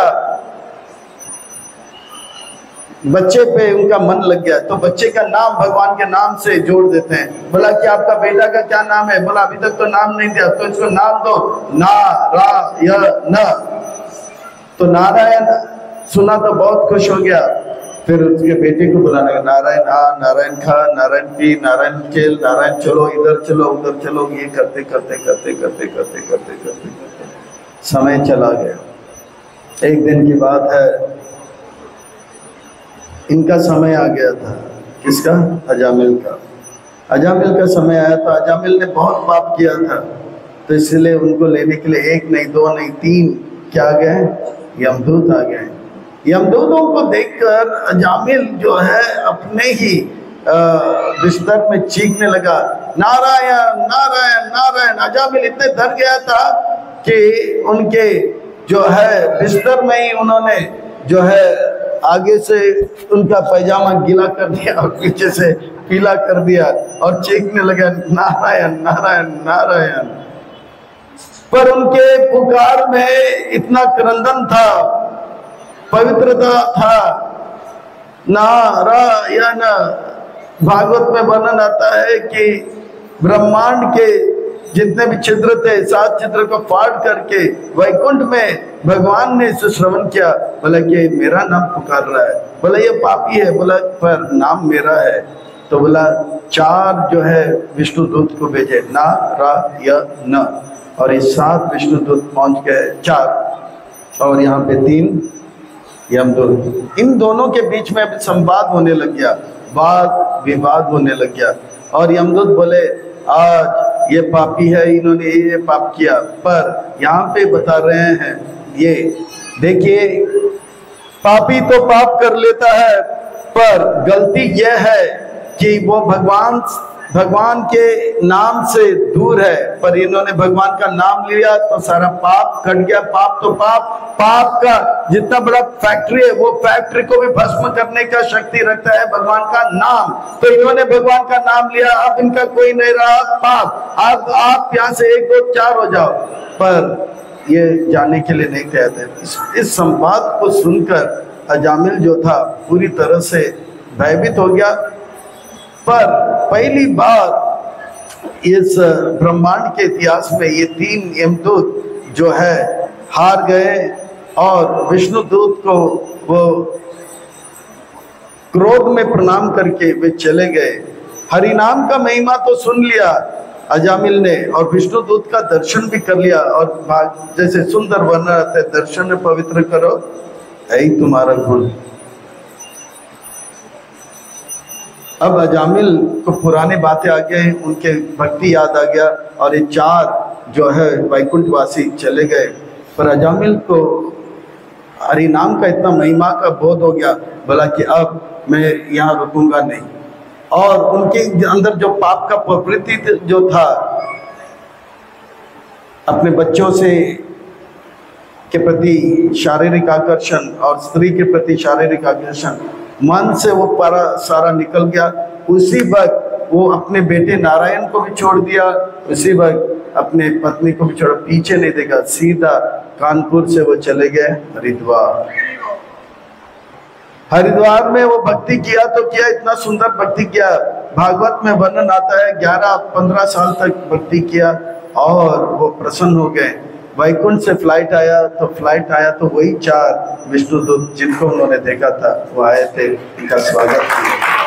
A: बच्चे पे उनका मन लग गया, तो बच्चे का नाम भगवान के नाम से जोड़ देते हैं। बोला कि आपका बेटा का क्या नाम है? बोला अभी तक तो नाम नहीं दिया, तो इसको नाम दो ना रा य न। तो नारायण सुना तो बहुत खुश हो गया, फिर उसके बेटे को बुलाने लगा, नारायण आ, नारायण खा, नारायण पी, नारायण खेल, नारायण चलो इधर चलो उधर चलो। ये करते करते करते करते करते करते करते करते समय चला गया। एक दिन की बात है, इनका समय आ गया था। किसका? अजामिल का। अजामिल का समय आया तो अजामिल ने बहुत पाप किया था, तो इसलिए उनको लेने के लिए एक नहीं दो नहीं तीन क्या आ गए? यमदूत आ गए। यमदूतों को देखकर अजामिल जो है अपने ही बिस्तर में चीखने लगा, नारायण नारायण नारायण। अजामिल इतने डर गया था कि उनके जो है बिस्तर में ही उन्होंने जो है आगे से उनका पैजामा गीला कर दिया और पीछे से पीला कर दिया और चीखने लगा, नारायण नारायण नारायण। पर उनके पुकार में इतना क्रंदन था, पवित्रता था। नारायण, भागवत में वर्णन आता है कि ब्रह्मांड के जितने भी छिद्र थे, सात छिद्र को फाड़ करके वैकुंठ में भगवान ने इसे श्रवण किया। बोला कि मेरा नाम पुकार रहा है। बोला ये पापी है। बोला पर नाम मेरा है। तो बोला चार जो है विष्णु दूत को भेजे, ना रा य न, और ये सात विष्णु दूत पहुंच गए, चार और यहाँ पे तीन यमदूत। इन दोनों के बीच में संवाद होने लग गया, वाद विवाद होने लग गया। और यमदूत बोले आज ये पापी है, इन्होंने ये पाप किया। पर यहाँ पे बता रहे हैं, ये देखिए पापी तो पाप कर लेता है, पर गलती यह है कि वो भगवान भगवान के नाम से दूर है। पर इन्होंने भगवान का नाम लिया तो सारा पाप कट गया। पाप तो पाप, पाप का जितना बड़ा फैक्ट्री है, वो फैक्ट्री को भी भस्म करने का शक्ति रखता है भगवान का नाम। तो इन्होंने भगवान का नाम लिया, अब इनका कोई नहीं रहा पाप। अब आप यहाँ से एक दो चार हो जाओ। पर ये जाने के लिए नहीं कहते। इस, इस संवाद को सुनकर अजामिल जो था पूरी तरह से भयभीत हो गया। पर पहली बार इस ब्रह्मांड के इतिहास में ये तीन यमदूत जो है हार गए और विष्णु दूत को वो क्रोध में प्रणाम करके वे चले गए। हरिनाम का महिमा तो सुन लिया अजामिल ने और विष्णु दूत का दर्शन भी कर लिया, और जैसे सुंदर वर्णन आता है, दर्शन पवित्र करो यही तुम्हारा गुण। अब अजामिल को पुरानी बातें आ गई, उनके भक्ति याद आ गया और ये चार जो है वैकुंठवासी चले गए। पर अजामिल को हरिनाम का इतना महिमा का बोध हो गया, बोला कि अब मैं यहाँ रुकूंगा नहीं। और उनके अंदर जो पाप का प्रवृत्ति जो था, अपने बच्चों से के प्रति शारीरिक आकर्षण और स्त्री के प्रति शारीरिक आकर्षण, मन से वो पारा सारा निकल गया। उसी वक्त वो अपने बेटे नारायण को भी छोड़ दिया, उसी वक्त अपने पत्नी को भी छोड़ा, पीछे नहीं देखा, सीधा कानपुर से वो चले गए हरिद्वार। हरिद्वार में वो भक्ति किया तो किया, इतना सुंदर भक्ति किया, भागवत में वर्णन आता है ग्यारह पंद्रह साल तक भक्ति किया और वो प्रसन्न हो गए। वैकुंठ से फ्लाइट आया तो फ्लाइट आया तो वही चार विष्णुदूत जिनको उन्होंने देखा था वो आए थे, उनका स्वागत किया।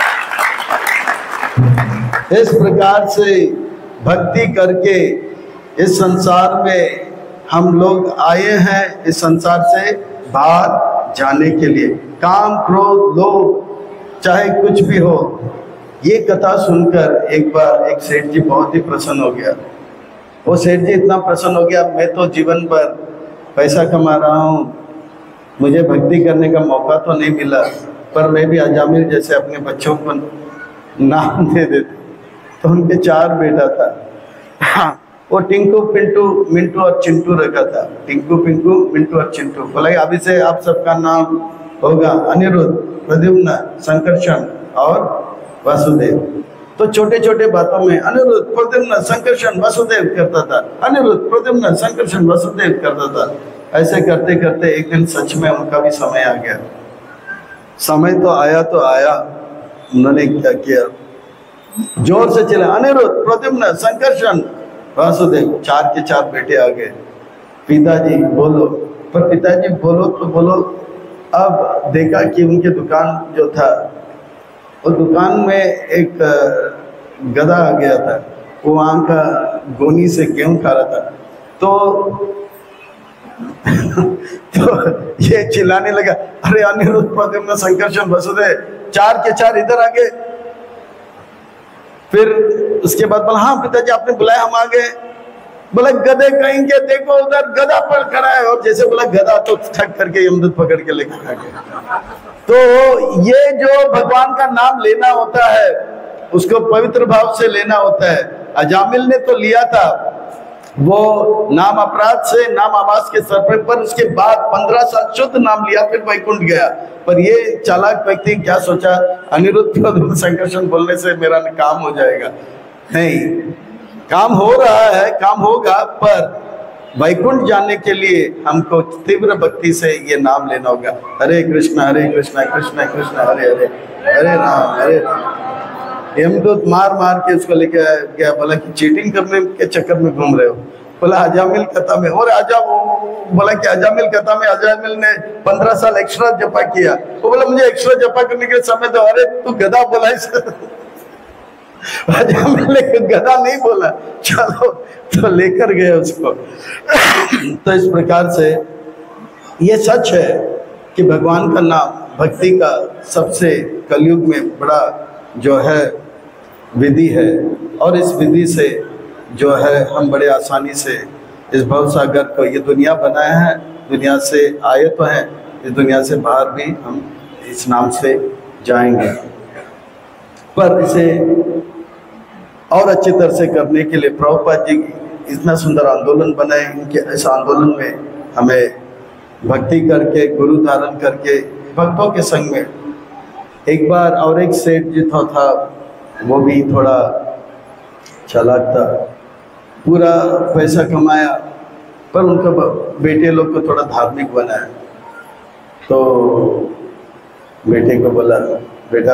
A: इस प्रकार से भक्ति करके इस संसार में हम लोग आए हैं, इस संसार से बाहर जाने के लिए। काम क्रोध लोभ चाहे कुछ भी हो, ये कथा सुनकर एक बार एक सेठ जी बहुत ही प्रसन्न हो गया। वो सेठ जी इतना प्रसन्न हो गया, मैं तो जीवन भर पैसा कमा रहा हूँ, मुझे भक्ति करने का मौका तो नहीं मिला, पर मैं भी अजामिल जैसे अपने बच्चों को नाम दे देते। तो उनके चार बेटा था, हाँ, वो टिंकू पिंटू मिंटू और चिंटू रखा था। टिंकू पिंकू मिंटू और चिंटू। बोला अभी से आप सबका नाम होगा अनिरुद्ध, प्रद्युम्न, संकर्षण और वासुदेव। तो छोटे छोटे बातों में अनिरुद्ध, प्रद्युम्न, संकर्षण, वासुदेव करता था, अनिरुद्ध, प्रद्युम्न, संकर्षण, वासुदेव करता था। ऐसे करते करते एक दिन सच में उनका भी समय आ गया। समय तो आया तो आया, उन्होंने क्या किया, जोर से चले अनिरुद्ध, प्रद्युम्न, संकर्षण, वासुदेव, चार के चार बेटे आ गए। पिताजी बोलो, पर पिताजी बोलो तो बोलो। अब देखा कि उनके दुकान जो था, वो दुकान में एक गधा आ गया था, वो वहाँ का गोनी से गेहूं खा रहा था। तो तो ये चिल्लाने लगा, अरे अनिरुद्ध, प्रद्युम्न, संकर्षण, वासुदेव, चार के चार इधर आ गए। फिर उसके बाद बोला हाँ पिताजी आपने बुलाया, हम आ गए। बोला गधे कहेंगे, देखो उधर गधा पर खड़ा है। और जैसे बोला गधा, तो ठक करके यमदूत पकड़ के लेकर आ गए। तो ये जो भगवान का नाम लेना होता है, उसको पवित्र भाव से लेना होता है। अजामिल ने तो लिया था, वो नाम अपराध से नाम आवास के सर पर, पर उसके बाद पंद्रह साल शुद्ध नाम लिया, फिर वैकुंठ गया। पर ये चालाक व्यक्ति क्या सोचा, अनिरुद्ध प्रद्युम्न संकर्षण बोलने से मेरा काम हो जाएगा। नहीं, काम हो रहा है, काम होगा, पर वैकुंठ जाने के लिए हमको तीव्र भक्ति से ये नाम लेना होगा। हरे कृष्णा हरे कृष्णा कृष्णा कृष्णा हरे हरे, हरे राम हरे राम। यमदूत मार मार के उसको लेके गया, बोला कि चीटिंग करने के चक्कर में घूम रहे हो। बोला अजामिल कथा में, और आजा बोला कि अजामिल कथा में अजामिल ने पंद्रह साल एक्स्ट्रा जपा किया। वो बोला मुझे एक्स्ट्रा जपा करने के समय दो। अरे तू गधा बोला इस अजामिल ने गधा नहीं बोला, चलो तो लेकर गए उसको। तो इस प्रकार से ये सच है कि भगवान का नाम भक्ति का सबसे कलयुग में बड़ा जो है विधि है, और इस विधि से जो है हम बड़े आसानी से इस भवसागर को, ये दुनिया बनाया है, दुनिया से आए तो हैं, इस दुनिया से बाहर भी हम इस नाम से जाएंगे। पर इसे और अच्छी तरह से करने के लिए प्रभुपाद जी इतना सुंदर आंदोलन बनाए। इनके इस आंदोलन में हमें भक्ति करके, गुरु धारण करके, भक्तों के संग में, एक बार और एक सेठ जी था, था वो भी थोड़ा चालाक था, पूरा पैसा कमाया, पर उनका बेटे लोग को थोड़ा धार्मिक बनाया। तो बेटे को बोला बेटा,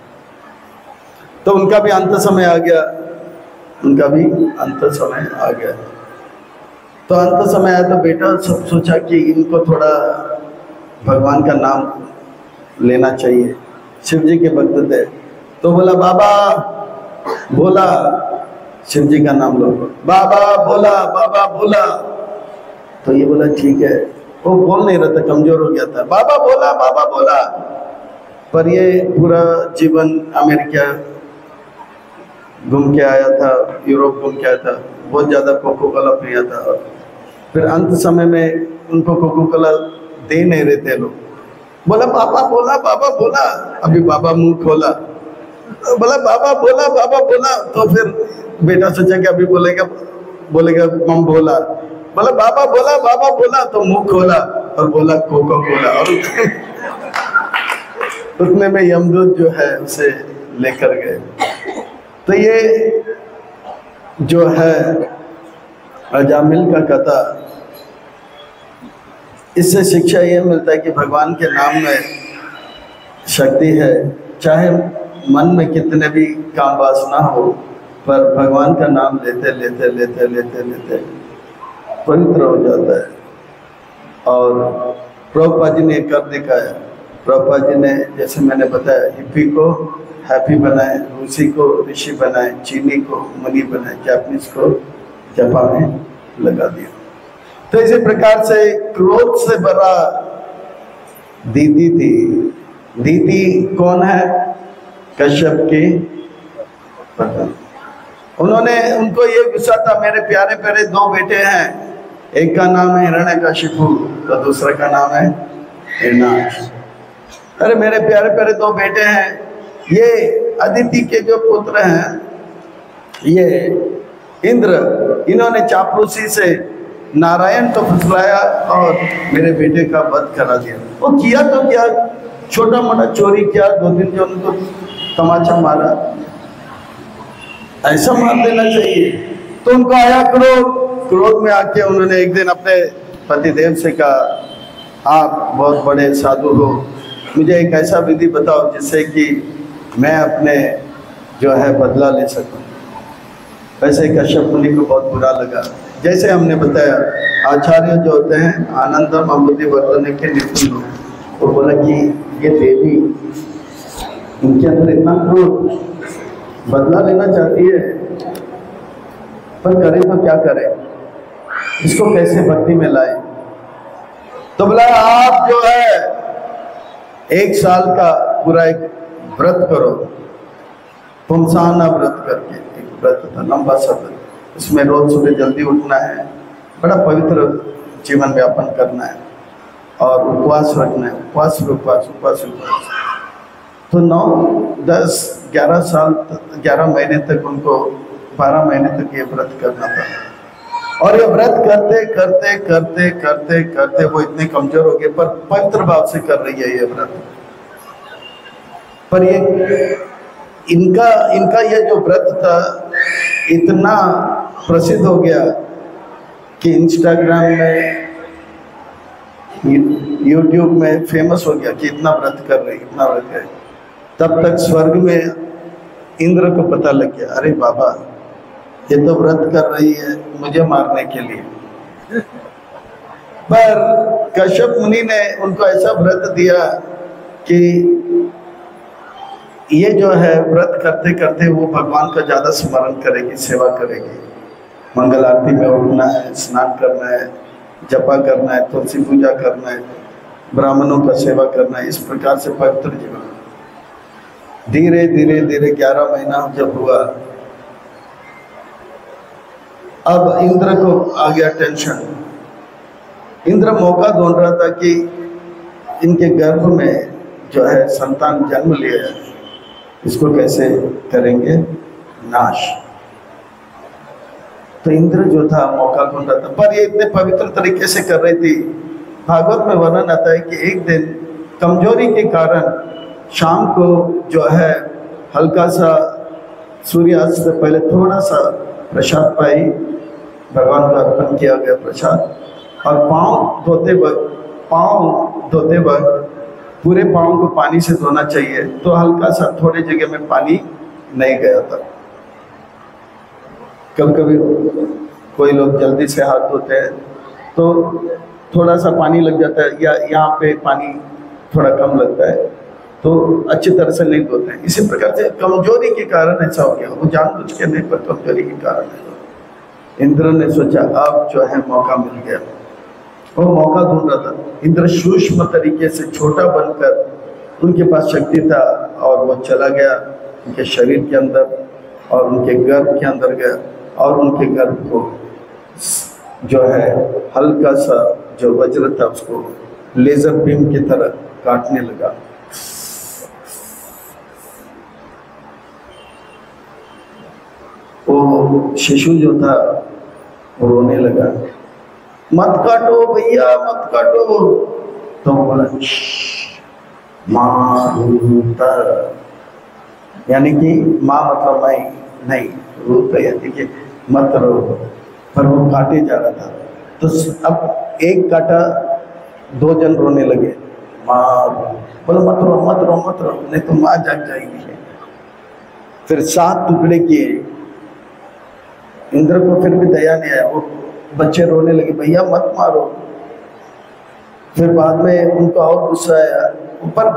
A: तो उनका भी अंत समय आ गया, उनका भी अंत समय आ गया। तो अंत समय आया तो बेटा सब सोचा कि इनको थोड़ा भगवान का नाम लेना चाहिए, शिव जी के भक्त थे। तो बोला बाबा बोला, शिव जी का नाम लो, बाबा बोला, बाबा बोला। तो ये बोला ठीक है, वो बोल नहीं रहा था, कमजोर हो गया था, बाबा बोला, बाबा बोला। पर ये पूरा जीवन अमेरिका घूम के आया था, यूरोप घूम के आया था, बहुत ज़्यादा कोको कोला पिया था। और फिर अंत समय में उनको कोको कोला दे नहीं रहे थे लोग। बोला बाबा बोला, बाबा बोला। अभी बाबा मुंह खोला, बोला बाबा बोला, बाबा बोला। तो फिर बेटा सोचा कि अभी बोलेगा बोलेगा मम बोला, बोला बाबा बोला, बाबा बोला। तो मुंह खोला और बोला कोको कोला। और उतने में यमदूत जो है उसे लेकर गए। तो ये जो है अजामिल का कथा, इससे शिक्षा ये मिलता है कि भगवान के नाम में शक्ति है। चाहे मन में कितने भी काम वासना हो, पर भगवान का नाम लेते लेते लेते लेते लेते पवित्र हो जाता है। और प्रभुपाद जी ने कर दिखाया। प्रभुपाद जी ने, जैसे मैंने बताया, हिप्पी को हैप्पी बनाए, रूसी को ऋषि बनाए, चीनी को मुनि बनाए, जापानीज को जापान में लगा दिया। तो इसी प्रकार से क्रोध से भरा दीदी थी। दीदी कौन है? कश्यप की पत्नी। उन्होंने, उनको ये गुस्सा था, मेरे प्यारे प्यारे दो बेटे हैं, एक का नाम है हिरण्यकशिपु तो दूसरा का नाम है हिरण्याक्ष। अरे मेरे प्यारे प्यारे दो बेटे हैं, ये अदिति के जो पुत्र हैं ये इंद्र, इन्होंने चापलूसी से नारायण को फुसलाया और मेरे बेटे का वध करा दिया। वो किया तो क्या, छोटा मोटा चोरी किया, दो दिन जो उनको तमाचा मारा, ऐसा मार देना चाहिए। तो उनको आया क्रोध। क्रोध में आके उन्होंने एक दिन अपने पतिदेव से कहा, आप बहुत बड़े साधु हो, मुझे एक ऐसा विधि बताओ जिससे कि मैं अपने जो है बदला ले सकूं। वैसे कश्यप मुनि को बहुत बुरा लगा। जैसे हमने बताया, आचार्य जो होते हैं आनंदम अमृति वर्धन के निपुण लोग, वो बोला कि ये देवी, इनके अंदर इतना क्रोध, बदला लेना चाहती है, पर करें तो क्या करें, इसको कैसे भक्ति में लाए। तो बोला आप जो है एक साल का पूरा एक व्रत करो, पुमसाना व्रत करके, एक व्रत था लंबा सा व्रत, इसमें रोज सुबह जल्दी उठना है, बड़ा पवित्र जीवन व्यापन करना है और उपवास रखना है, उपवास उपवास उपवास उपवास। तो नौ दस ग्यारह साल ग्यारह महीने तक उनको, बारह महीने तक ये व्रत करना था। और ये व्रत करते करते करते करते करते वो इतने कमजोर हो गए, पर पवित्र भाव से कर रही है ये व्रत। पर ये इनका इनका ये जो व्रत था इतना प्रसिद्ध हो गया कि इंस्टाग्राम में, यूट्यूब में फेमस हो गया कि इतना व्रत कर रही, इतना व्रत कर। तब तक स्वर्ग में इंद्र को पता लग गया, अरे बाबा ये तो व्रत कर रही है मुझे मारने के लिए। पर कश्यप मुनि ने उनको ऐसा व्रत दिया कि ये जो है व्रत करते करते वो भगवान का ज़्यादा स्मरण करेगी, सेवा करेगी। मंगल आरती में उठना है, स्नान करना है, जपा करना है, तुलसी पूजा करना है, ब्राह्मणों का सेवा करना है, इस प्रकार से पवित्र जीवन। धीरे धीरे धीरे ग्यारह महीना जब हुआ, अब इंद्र को आ गया टेंशन। इंद्र मौका ढूंढ रहा था कि इनके गर्भ में जो है संतान जन्म लिया है, इसको कैसे करेंगे नाश। तो इंद्र जो था मौका ढूंढ रहा था, पर ये इतने पवित्र तरीके से कर रही थी। भागवत में वर्णन आता है कि एक दिन कमजोरी के कारण शाम को जो है हल्का सा सूर्यास्त से पहले थोड़ा सा प्रसाद पाई, भगवान का अर्पण किया गया प्रसाद, और पाँव धोते वक्त पाँव धोते वक्त पूरे पाँव को पानी से धोना चाहिए, तो हल्का सा थोड़े जगह में पानी नहीं गया था। कभी कभी कोई लोग जल्दी से हाथ धोते हैं तो थोड़ा सा पानी लग जाता है, या यहाँ पे पानी थोड़ा कम लगता है तो अच्छी तरह से नहीं धोते हैं। इसी प्रकार से कमजोरी के कारण ऐसा हो गया, वो जानबूझ के नहीं, पर कमजोरी के कारण है। इंद्र ने सोचा अब जो है मौका मिल गया, वो मौका ढूंढ रहा था। इंद्र सूक्ष्म तरीके से छोटा बनकर उनके पास शक्ति था और वो चला गया उनके शरीर के अंदर और उनके गर्भ के अंदर गया और उनके गर्भ को जो है हल्का सा जो वज्र था उसको लेजर बीम की तरह काटने लगा। वो शिशु जो था वो रोने लगा, मत काटो भैया मत काटो। तो बोला माँ, यानी कि माँ मतलब मैं नहीं, रूप यानी कि मत रो, पर वो काटे जा रहा था। तो अब एक काटा, दो जन रोने लगे, माँ बोलो मत रो मत रो मत रो, नहीं तो माँ जाग जाएगी। फिर सात टुकड़े किए। इंद्र को फिर भी दया नहीं आया, वो बच्चे रोने लगे, भैया मत मारो। फिर बाद में उनको और गुस्सा आया, ऊपर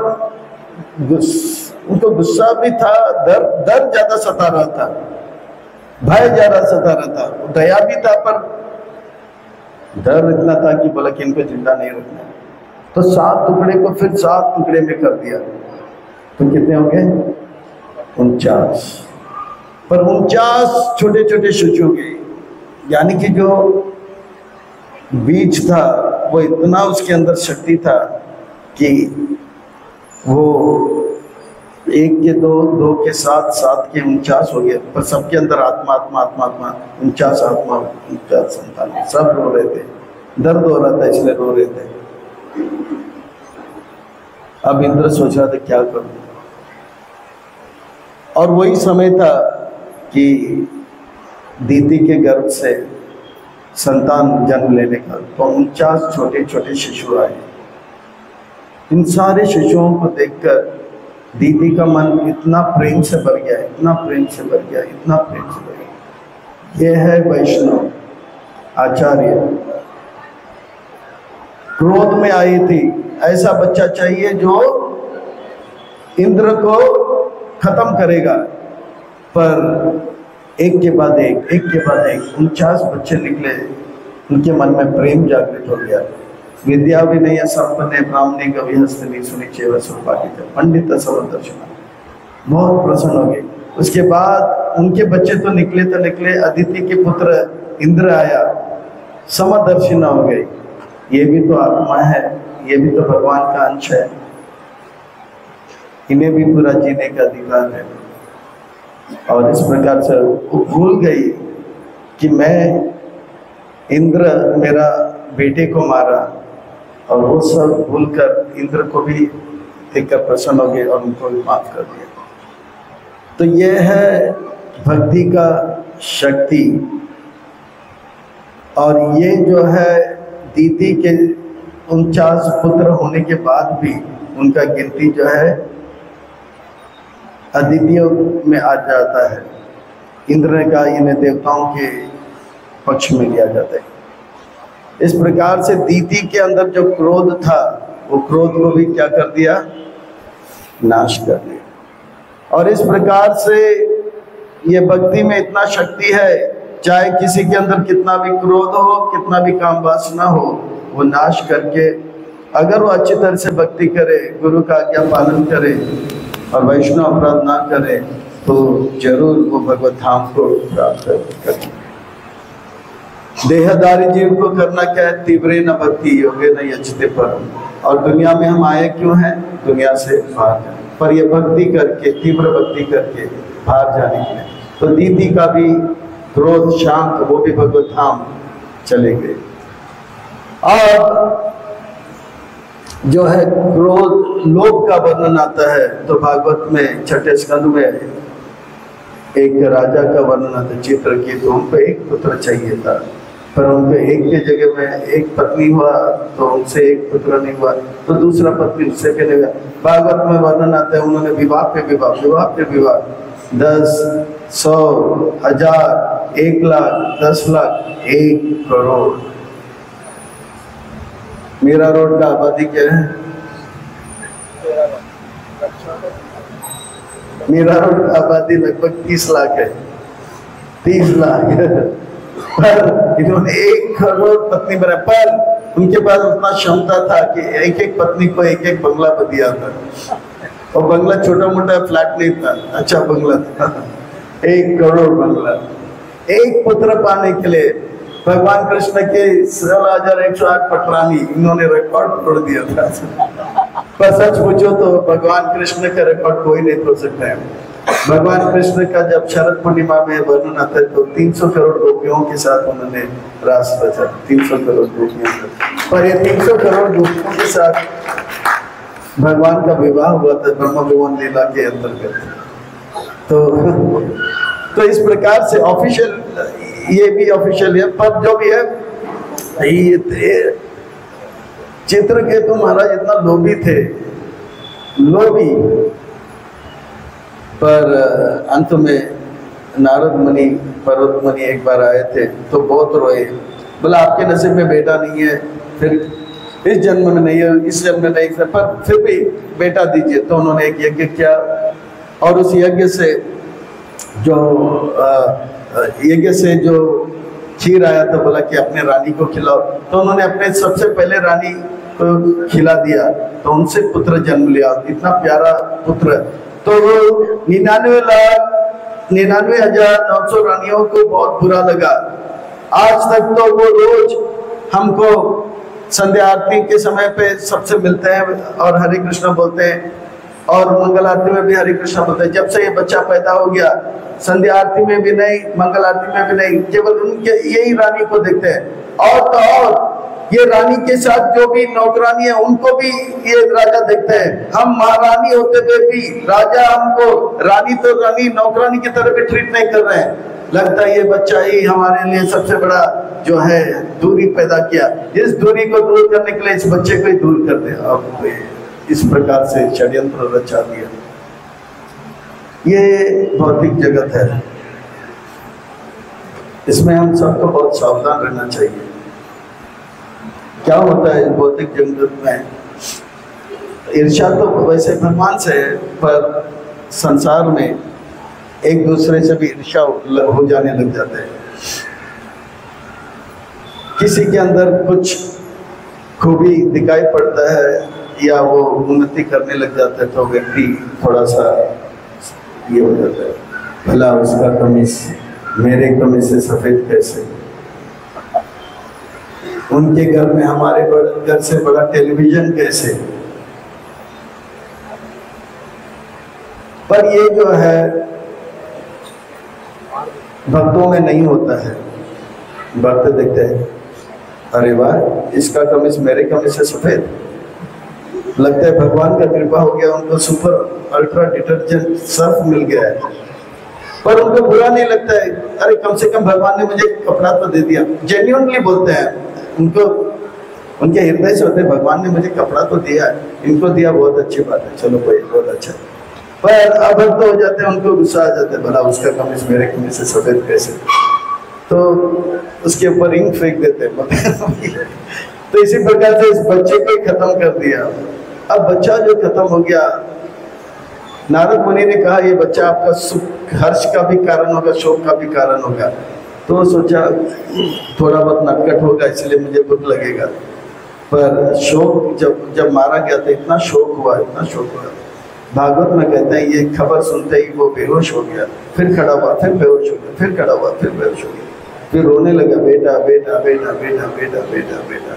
A: उनको गुस्सा भी था, डर डर ज्यादा सता रहा था, भय ज्यादा सता रहा था, दया भी था, पर डर इतना था कि बोला कि इनको जिंदा नहीं रखना। तो सात टुकड़े को फिर सात टुकड़े में कर दिया, तो कितने हो गए? उनचास। पर उनचास छोटे छोटे शिशु के, यानी कि जो बीज था वो इतना उसके अंदर शक्ति था कि वो एक के दो, दो के सात, सात के उनचास हो गए। पर सबके अंदर आत्मा आत्मा आत्मा आत्मा उनचास आत्मा उनचास संतान, सब रो रहे थे, दर्द हो रहा था इसलिए रो रहे थे। अब इंद्र सोच रहा था क्या करूं, और वही समय था कि दीति के गर्भ से संतान जन्म लेने का। तो उनचास छोटे छोटे शिशु आए। इन सारे शिशुओं को देखकर दीदी का मन इतना प्रेम से भर गया, इतना प्रेम से भर गया, इतना प्रेम से भर गया। ये है वैष्णव आचार्य, क्रोध में आई थी। ऐसा बच्चा चाहिए जो इंद्र को खत्म करेगा। पर एक के बाद एक, एक के बाद एक उनचास बच्चे निकले, उनके मन में प्रेम जागृत हो गया। विद्या विनय संपन्ने ब्राह्मणे कवि हस्तनी सुनिचेव सुपाठित पंडित समदर्शन, बहुत प्रसन्न हो गए। उसके बाद उनके बच्चे तो निकले तो निकले, अदिति के पुत्र इंद्र आया, समदर्शिना हो गई। ये भी तो आत्मा है, ये भी तो भगवान का अंश है, इन्हें भी पूरा जीने का अधिकार है। और इस प्रकार से वो भूल गई कि मैं, इंद्र मेरा बेटे को मारा, और वो सब भूलकर इंद्र को भी देखकर प्रसन्न हो गए और उनको भी माफ कर दिया। तो ये है भक्ति का शक्ति। और ये जो है दीति के उनचास पुत्र होने के बाद भी उनका गिनती जो है अदितियों में आ जाता है। इंद्र ने कहा इन्हें देवताओं के पक्ष में लिया जाता है। इस प्रकार से दीति के अंदर जो क्रोध था, वो क्रोध को भी क्या कर दिया? नाश कर दिया। और इस प्रकार से ये भक्ति में इतना शक्ति है, चाहे किसी के अंदर कितना भी क्रोध हो, कितना भी काम वासना हो, वो नाश करके अगर वो अच्छी तरह से भक्ति करे, गुरु का आज्ञा पालन करे और वैष्णव अपराध ना करे, तो जरूर वो भगवत धाम को प्राप्त करे। देहधारी जीव को करना क्या है? तीव्रे न भक्ति योगे न यजते परम। और दुनिया में हम आए क्यों हैं? दुनिया से बाहर जाने, पर ये भक्ति करके, तीव्र भक्ति करके बाहर जाने के लिए। तो दीदी का भी क्रोध शांत, वो भी भगवत धाम चले गए। और जो है क्रोध लोभ का वर्णन आता है, तो भागवत में छठे स्कंद में एक राजा का वर्णन आता है, चित्रकेतु। उनको एक पुत्र चाहिए था, पर उनको एक के जगह में एक पत्नी हुआ तो उनसे एक पुत्र नहीं हुआ, तो दूसरा पत्नी उससे भी नहीं हुआ। भागवत में वर्णन आता है उन्होंने विवाह पे विवाह, विवाह पे विवाह, दस, सौ, हजार, एक लाख, दस लाख, एक करोड़। मीरा रोड का आबादी क्या है? मीरा रोड का आबादी लगभग तीस लाख है, तीस लाख पर इन्होंने एक करोड़ पत्नी बनाया। पर उनके पास उतना क्षमता था कि एक एक पत्नी को एक एक बंगला दिया था, और बंगला छोटा मोटा फ्लैट नहीं था, अच्छा बंगला था, एक करोड़ बंगला। एक पुत्र पाने के लिए भगवान कृष्ण के सोलह हजार एक सौ आठ पटरानी इन्होंने रिकॉर्ड तोड़ दिया था। पर सच पूछो तो भगवान कृष्ण का रिकॉर्ड कोई नहीं तोड़ सकता है। भगवान कृष्ण का जब शरद पूर्णिमा में वर्णन आता है तो तीन सौ करोड़ गोपियों के साथ उन्होंने रास रचा, तीन सौ करोड़ गोपियों से। पर ये तीन सौ करोड़ गोपियों के साथ भगवान का विवाह हुआ था ब्रह्म विमान लीला के अंतर्गत। तो तो इस प्रकार से ऑफिशियल, ये भी ऑफिशियल है, पर जो भी है ये चित्रकेतु महाराज इतना लोभी थे, लोभी, पर अंत में नारद मुनि, पर्वत मुनि एक बार आए थे तो बहुत रोए, बोला आपके नसीब में बेटा नहीं है, फिर इस जन्म में नहीं है, इस जन्म में नहीं है, पर फिर भी बेटा दीजिए। तो उन्होंने एक यज्ञ किया और उस यज्ञ से जो यज्ञ से जो खीर आया तो बोला कि अपने रानी को खिलाओ। तो उन्होंने अपने सबसे पहले रानी को खिला दिया तो उनसे पुत्र जन्म लिया, इतना प्यारा पुत्र। तो वो निन्यानवे लाख निन्यानवे हजार नौ सौ रानियों को बहुत बुरा लगा। आज तक तो वो रोज हमको संध्या आरती के समय पे सबसे मिलते हैं और हरे कृष्ण बोलते हैं, और मंगल आरती में भी हरे कृष्ण बोलते हैं। जब से ये बच्चा पैदा हो गया संध्या आरती में भी नहीं, मंगल आरती में भी नहीं, केवल उनके यही रानी को देखते हैं। और तो और ये रानी के साथ जो भी नौकरानी है उनको भी ये राजा देखते हैं। हम महारानी होते हुए भी राजा हमको रानी तो रानी नौकरानी की तरह भी ट्रीट नहीं कर रहे हैं। लगता है ये बच्चा ही हमारे लिए सबसे बड़ा जो है दूरी पैदा किया, इस दूरी को दूर करने के लिए इस बच्चे को ही दूर कर दे। अब इस प्रकार से षड्यंत्र रचा दिया। ये भौतिक जगत है, इसमें हम सबको बहुत सावधान रहना चाहिए। क्या होता है भौतिक जगत में? ईर्ष्या तो वैसे भगवान से है, पर संसार में एक दूसरे से भी ईर्ष्या हो जाने लग जाते हैं। किसी के अंदर कुछ खूबी दिखाई पड़ता है या वो उन्नति करने लग जाता है तो व्यक्ति थोड़ा सा ये हो जाता है, भला उसका कमीज मेरे कमीज से सफेद कैसे, उनके घर में हमारे घर से बड़ा टेलीविजन कैसे। पर ये जो है भक्तों में नहीं होता है। भक्त देखते हैं अरे वाह इसका कमीज मेरे कमीज से सफेद, लगता है भगवान का कृपा हो गया, उनको सुपर अल्ट्रा डिटर्जेंट सर्फ मिल गया है। पर उनको बुरा नहीं लगता है, अरे कम से कम भगवान ने मुझे कपड़ा तो दे दिया। जेन्युइनली बोलते हैं, उनको उनके हृदय से होते हैं भगवान ने मुझे कपड़ा तो दिया है, इनको दिया बहुत अच्छी बात है, चलो भाई बहुत अच्छा। पर अब तो हो जाते हैं, उनको गुस्सा आ जाता है, भला उसका कमीज मेरे कमीज से सफेद कैसे, तो उसके ऊपर इंक फेंक देते हैं। तो इसी प्रकार से इस बच्चे को खत्म कर दिया। अब बच्चा जो खत्म हो गया, नारद मुनि ने कहा ये बच्चा आपका सुख हर्ष का भी कारण होगा, शोक का भी कारण होगा। तो सोचा थोड़ा बहुत नटखट होगा इसलिए मुझे दुख लगेगा, पर शोक जब जब मारा गया तो इतना शोक हुआ, इतना शोक हुआ। भागवत में कहते हैं ये खबर सुनते ही वो बेहोश हो गया, फिर खड़ा हुआ, फिर बेहोश हो गया, फिर खड़ा हुआ, फिर बेहोश हो गया, फिर रोने लगा, बेटा बेटा बेटा बेटा बेटा बेटा बेटा।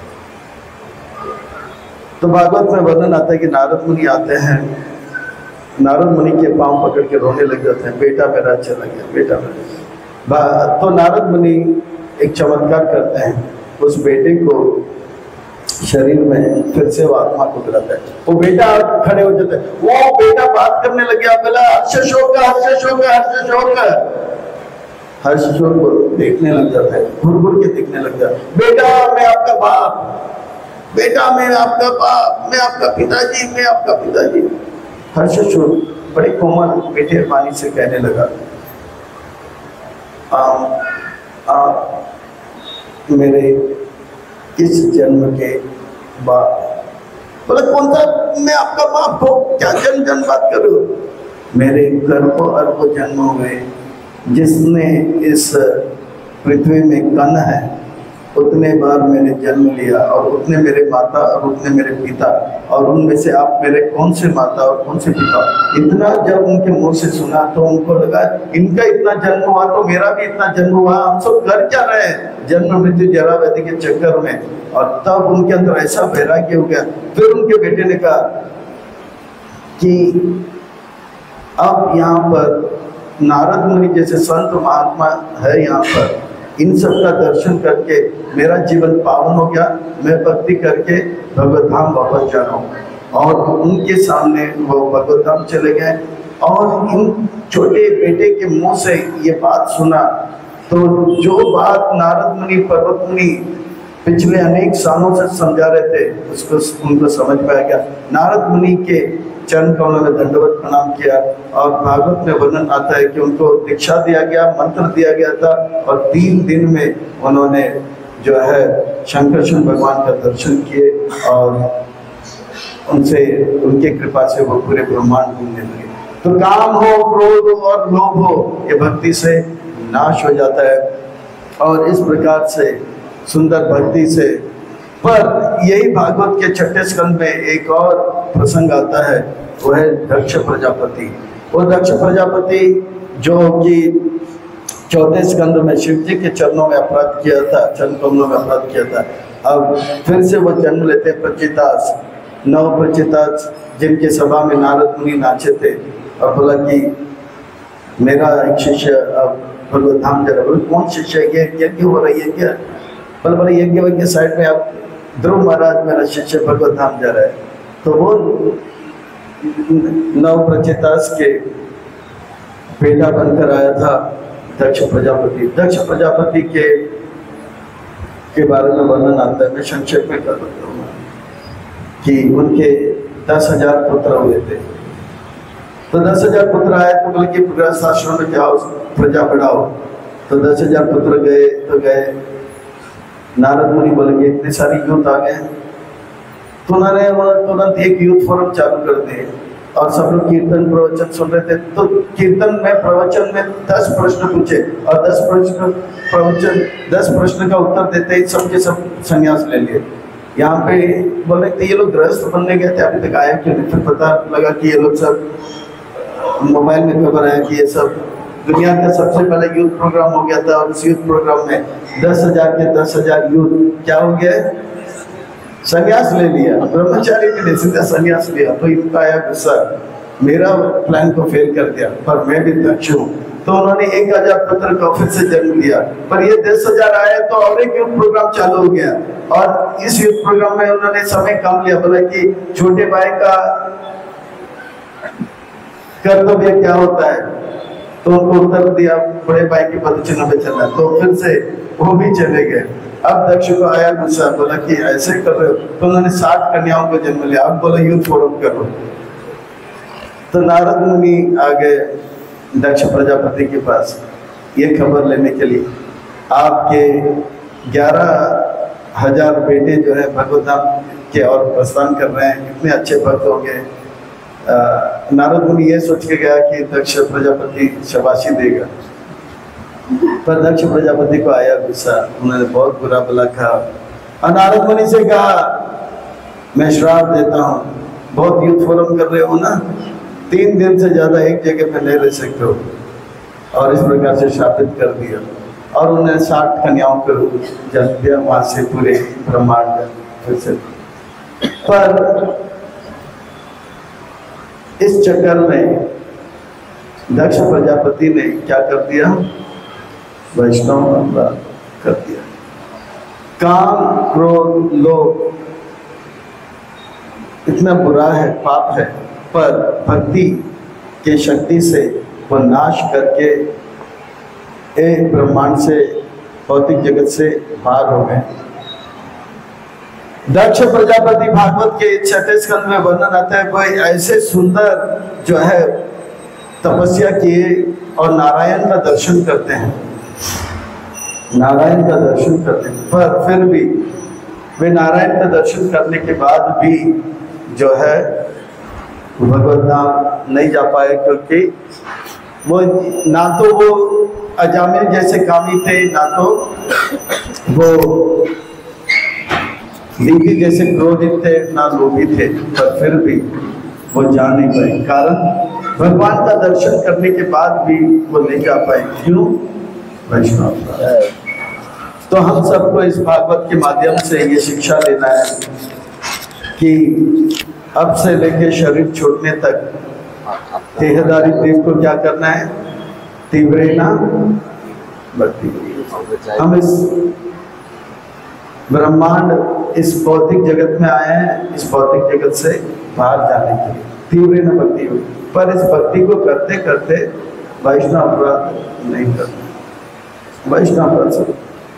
A: तो भागवत में वर्णन आता है कि नारद मुनि आते हैं, नारद मुनि के पांव पकड़ के रोने लग जाते हैं, बेटा मेरा चला गया, बेटा मेरा। तो नारद मुनि एक चमत्कार करते हैं, उस बेटे को शरीर में फिर से वो आत्मा को बुलाता है, वो बेटा खड़े हो जाते हैं, वो बेटा बात करने लग गया, बोला हर्ष शोक हर्ष शोक हर्ष शोक हर्षचोर को देखने लग जाता है, घूर घूर के देखने लग जाता है। बेटा मैं आपका बाप, बेटा मैं आपका बाप, मैं आपका पिताजी, मैं आपका पिताजी। हर्षचोर बड़े कोमल मीठे पानी से कहने लगा, आप आप मेरे किस जन्म के बाप? बोला कौन सा मैं आपका बाप हो, क्या जन्म जन्म बात करो? मेरे करोड़ों अरबों जन्म हुए, जिसने इस पृथ्वी में कण है उतने बार मैंने जन्म लिया, और उतने मेरे माता और उतने मेरे पिता, और उनमें से आप मेरे कौन से माता और कौन से पिता? इतना जब उनके मुंह से सुना तो उनको लगा इनका इतना जन्म हुआ तो मेरा भी इतना जन्म हुआ, हम सब कर क्या रहे हैं जन्म मृत्यु जरा व्याधि के चक्कर में। और तब उनके अंदर ऐसा वैराग्य हो गया। फिर उनके बेटे ने कहा कि अब यहाँ पर नारद मुनि जैसे संत महात्मा है यहाँ पर, इन सब का दर्शन करके मेरा जीवन पावन हो गया, मैं भक्ति करके भगवत धाम वापस जा रहा हूँ। और उनके सामने वो भगवत धाम चले गए। और इन छोटे बेटे के मुंह से ये बात सुना तो जो बात नारद मुनि पर्वत मुनि पिछले अनेक सालों से समझा रहे थे उसको उनको समझ में आ गया। नारद मुनि के चरण कमलों में दंडवत प्रणाम किया। और भागवत में वर्णन आता है कि उनको दीक्षा दिया गया, मंत्र दिया गया था, और तीन दिन में उन्होंने जो है शंकरशन भगवान का दर्शन किए, और उनसे उनके कृपा से वो पूरे ब्रह्मांड घूमने लगे। तो काम हो, क्रोध हो और लोभ हो, ये भक्ति से नाश हो जाता है। और इस प्रकार से सुंदर भक्ति से, पर यही भागवत के छठे स्कंद में एक और प्रसंग आता है, वो है दक्ष प्रजापति। वो दक्ष प्रजापति जो कि चौथे स्कंद में शिव जी के चरणों में अपराध किया था, चरण कमलों में अपराध किया था, अब फिर से वो जन्म लेते प्रचितास, नव प्रचितास, जिनके सभा में नारद मुनि नाचे थे। और बोला कि मेरा एक शिष्य अब भगवत धाम जा रहा है। बोले कौन शिष्य है, ये यज्ञ हो रही है क्या? बोले बोले यज्ञ वज्ञ साइड में, आप ध्रुव महाराज मेरा शिष्य भगवत धाम जा रहा है। तो वो नव प्रचेतास के बेटा बनकर आया था दक्ष प्रजापति। दक्ष प्रजापति के के बारे में वर्णन आता है, मैं संक्षेप में कर सकता हूँ कि उनके दस हजार पुत्र हुए थे। तो दस हजार पुत्र आए तो बोले कि गृहस्थ आश्रम में जाओ, प्रजा बढ़ाओ। तो दस हजार पुत्र गए तो गए, नारद मुनि बोले कि इतने सारे यूथ आ गए, तो उन्होंने तुरंत एक यूथ फोरम चालू कर दिए। और सब लोग कीर्तन प्रवचन सुन रहे थे। तो कीर्तन में प्रवचन में दस प्रश्न पूछे, और दस प्रश्न प्रवचन दस प्रश्न का उत्तर देते ही सबके सब संन्यास ले लिए। यहाँ पे बोले थे ये लोग गृहस्थ बनने गए थे, अभी तक आया क्यों नहीं? फिर पता लगा कि ये लोग सब मोबाइल में खबर है कि ये सब दुनिया का सबसे पहले यूथ प्रोग्राम हो गया था। और उस यूथ प्रोग्राम में दस हजार के दस हजार यूथ क्या हो गए, संन्यास ले लिया। ब्रह्मचारी के लिए सीधा संन्यास लिया। तो इनका आया गुस्सा, मेरा प्लान को फेल कर दिया, पर मैं भी दक्ष हूँ। तो उन्होंने एक हजार पुत्र का फिर से जन्म लिया। पर ये दस हजार आए तो और एक यूथ प्रोग्राम चालू हो गया। और इस यूथ प्रोग्राम में उन्होंने समय कम लिया। बोला कि छोटे भाई का कर्तव्य क्या होता है, तो उनको उत्तर दिया बड़े भाई की पदचिन्ह में चलना। तो फिर से वो भी चले गए। अब दक्ष को आया गुस्सा, बोला कि ऐसे कर रहे हो। तो उन्होंने साठ कन्याओं को जन्म लिया। अब बोला यूथ फोरम करो। तो नारद मुनि आ गए दक्ष प्रजापति के पास ये खबर लेने के लिए, आपके ग्यारह हजार बेटे जो है भगवत धाम के और प्रस्थान कर रहे हैं, इतने अच्छे भक्त हो गए। नारद मुनि ये सोच के गया कि दक्ष प्रजापति शाबाशी देगा, पर दक्ष प्रजापति को आया गुस्सा। उन्होंने बहुत बुरा भला कहा और नारद मुनि से कहा मैं श्राप देता हूँ, बहुत यूथ फोरम कर रहे हो ना, तीन दिन से ज्यादा एक जगह पे नहीं रह सकते हो। और इस प्रकार से शापित कर दिया। और उन्हें साठ कन्याओं को जन्म दिया, वहां से पूरे ब्रह्मांड फिर से। पर इस चक्कर में दक्ष प्रजापति ने क्या कर दिया, वैष्णव अपराध कर दिया। काम क्रोध लोभ इतना बुरा है, पाप है, पर भक्ति के शक्ति से वो नाश करके एक ब्रह्मांड से, भौतिक जगत से बाहर हो गए। दक्ष प्रजापति भागवत के छठे स्कंद में वर्णन आता है, कोई ऐसे सुंदर जो है तपस्या किए और नारायण का दर्शन करते हैं, नारायण का दर्शन करते हैं, पर फिर भी वे नारायण का दर्शन करने के बाद भी जो है भगवत धाम नहीं जा पाए, क्योंकि वो ना तो वो अजामिल जैसे कामी थे, ना तो वो दीदी जैसे क्रोधित थे, ना लोभी थे, पर फिर भी वो जा नहीं पाए। कारण भगवान का दर्शन करने के बाद भी वो नहीं जा पाए। क्यों? वैष्णव। तो हम सबको इस भागवत के माध्यम से ये शिक्षा लेना है कि अब से लेके शरीर छोड़ने तक देहदारी देव को क्या करना है? तीव्रेना भक्ति। हम इस ब्रह्मांड, इस भौतिक जगत में आए हैं, इस भौतिक जगत से बाहर जाने के लिए तीव्रेना भक्ति हुई, पर इस भक्ति को करते करते वैष्णव अपराध नहीं करते, वैष्णव अपराध।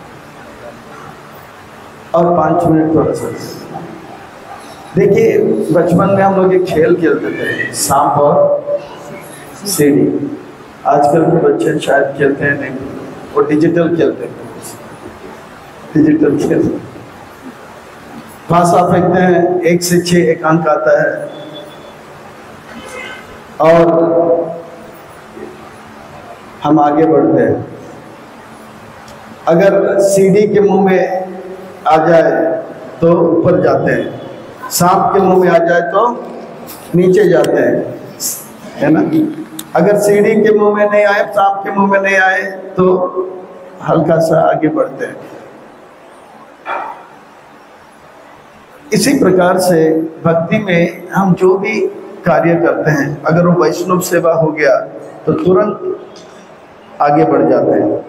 A: और पांच मिनट थोड़ा सा देखिए, बचपन में हम लोग एक खेल खेलते थे, सांप और सीढ़ी। आजकल के बच्चे शायद खेलते हैं नहीं, वो डिजिटल खेलते हैं, डिजिटल खेल। फांसा फेंकते हैं, एक से छः एक अंक आता है, और हम आगे बढ़ते हैं। अगर सीढ़ी के मुंह में आ जाए तो ऊपर जाते हैं, सांप के मुंह में आ जाए तो नीचे जाते हैं, है ना। अगर सीढ़ी के मुंह में नहीं आए, सांप के मुंह में नहीं आए तो हल्का सा आगे बढ़ते हैं। इसी प्रकार से भक्ति में हम जो भी कार्य करते हैं, अगर वो वैष्णव सेवा हो गया तो तुरंत आगे बढ़ जाते हैं,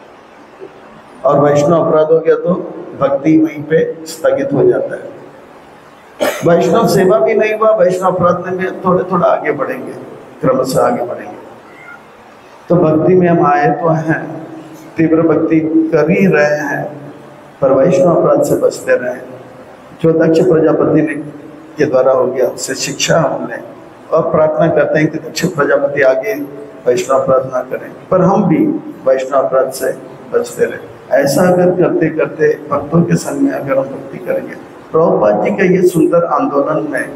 A: और वैष्णव अपराध हो गया तो भक्ति वहीं पे स्थगित हो जाता है। वैष्णव सेवा भी नहीं हुआ, वैष्णव अपराध में भी थोड़े थोड़ा आगे बढ़ेंगे, क्रमशः आगे बढ़ेंगे। तो भक्ति में हम आए तो हैं, तीव्र भक्ति कर ही रहे हैं, पर वैष्णव अपराध से बचते रहे। जो दक्ष प्रजापति ने के द्वारा हो गया, उससे शिक्षा हमने, और प्रार्थना करते हैं कि दक्ष प्रजापति आगे वैष्णव अपराध ना करें, पर हम भी वैष्णव अपराध से बचते रहे। ऐसा अगर करते करते भक्तों के संग में अगर हम भक्ति करेंगे, प्रभुपाद जी के ये सुंदर आंदोलन में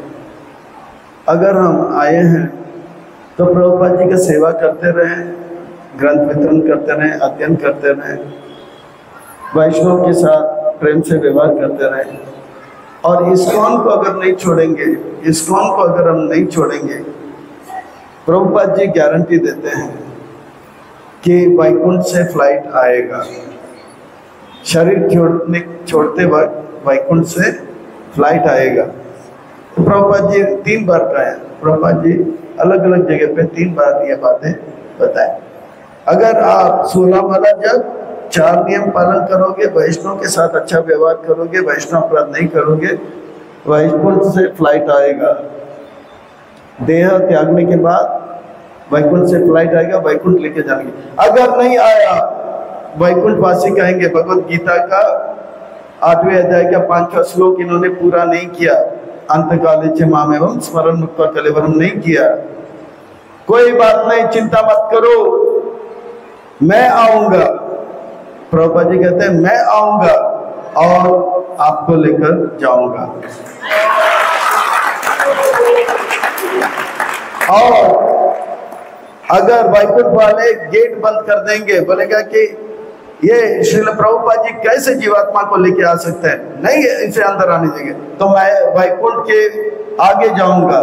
A: अगर हम आए हैं तो प्रभुपाद जी का सेवा करते रहें, ग्रंथ वितरण करते रहें, अध्ययन करते रहें, वैष्णव के साथ प्रेम से व्यवहार करते रहें। और इस्कॉन को अगर नहीं छोड़ेंगे, इस्कॉन को अगर हम नहीं छोड़ेंगे, प्रभुपाद जी गारंटी देते हैं कि वैकुंठ से फ्लाइट आएगा। शरीर छोड़ने छोड़ते वक्त वैकुंठ से फ्लाइट आएगा। तो प्रभुपाद जी तीन बार कहा है, प्रभुपाद जी अलग अलग जगह पे तीन बार ये बातें बताएं। अगर आप सोलह माला जब चार नियम पालन करोगे, वैष्णव के साथ अच्छा व्यवहार करोगे, वैष्णव अपराध नहीं करोगे, वैकुंठ से फ्लाइट आएगा। देह त्यागने के बाद वैकुंठ से फ्लाइट आएगा, वैकुंठ लेके जाएंगे। अगर नहीं आया, वैकुंठ वासी कहेंगे। भगवत गीता का आठवें अध्याय का पांचवा श्लोक इन्होंने पूरा नहीं किया, अंतकाले च माम एवं स्मरण मुक्ता कलेवरम नहीं किया। कोई बात नहीं, चिंता मत करो, मैं आऊंगा। प्रभुपाद जी कहते हैं मैं आऊंगा और आपको लेकर जाऊंगा। और अगर वैकुंठ वाले गेट बंद कर देंगे, बोलेगा कि ये श्रील प्रभुपाद जी कैसे जीवात्मा को लेके आ सकते हैं, नहीं इसे अंदर आने देंगे, तो मैं वैकुंठ के आगे जाऊंगा,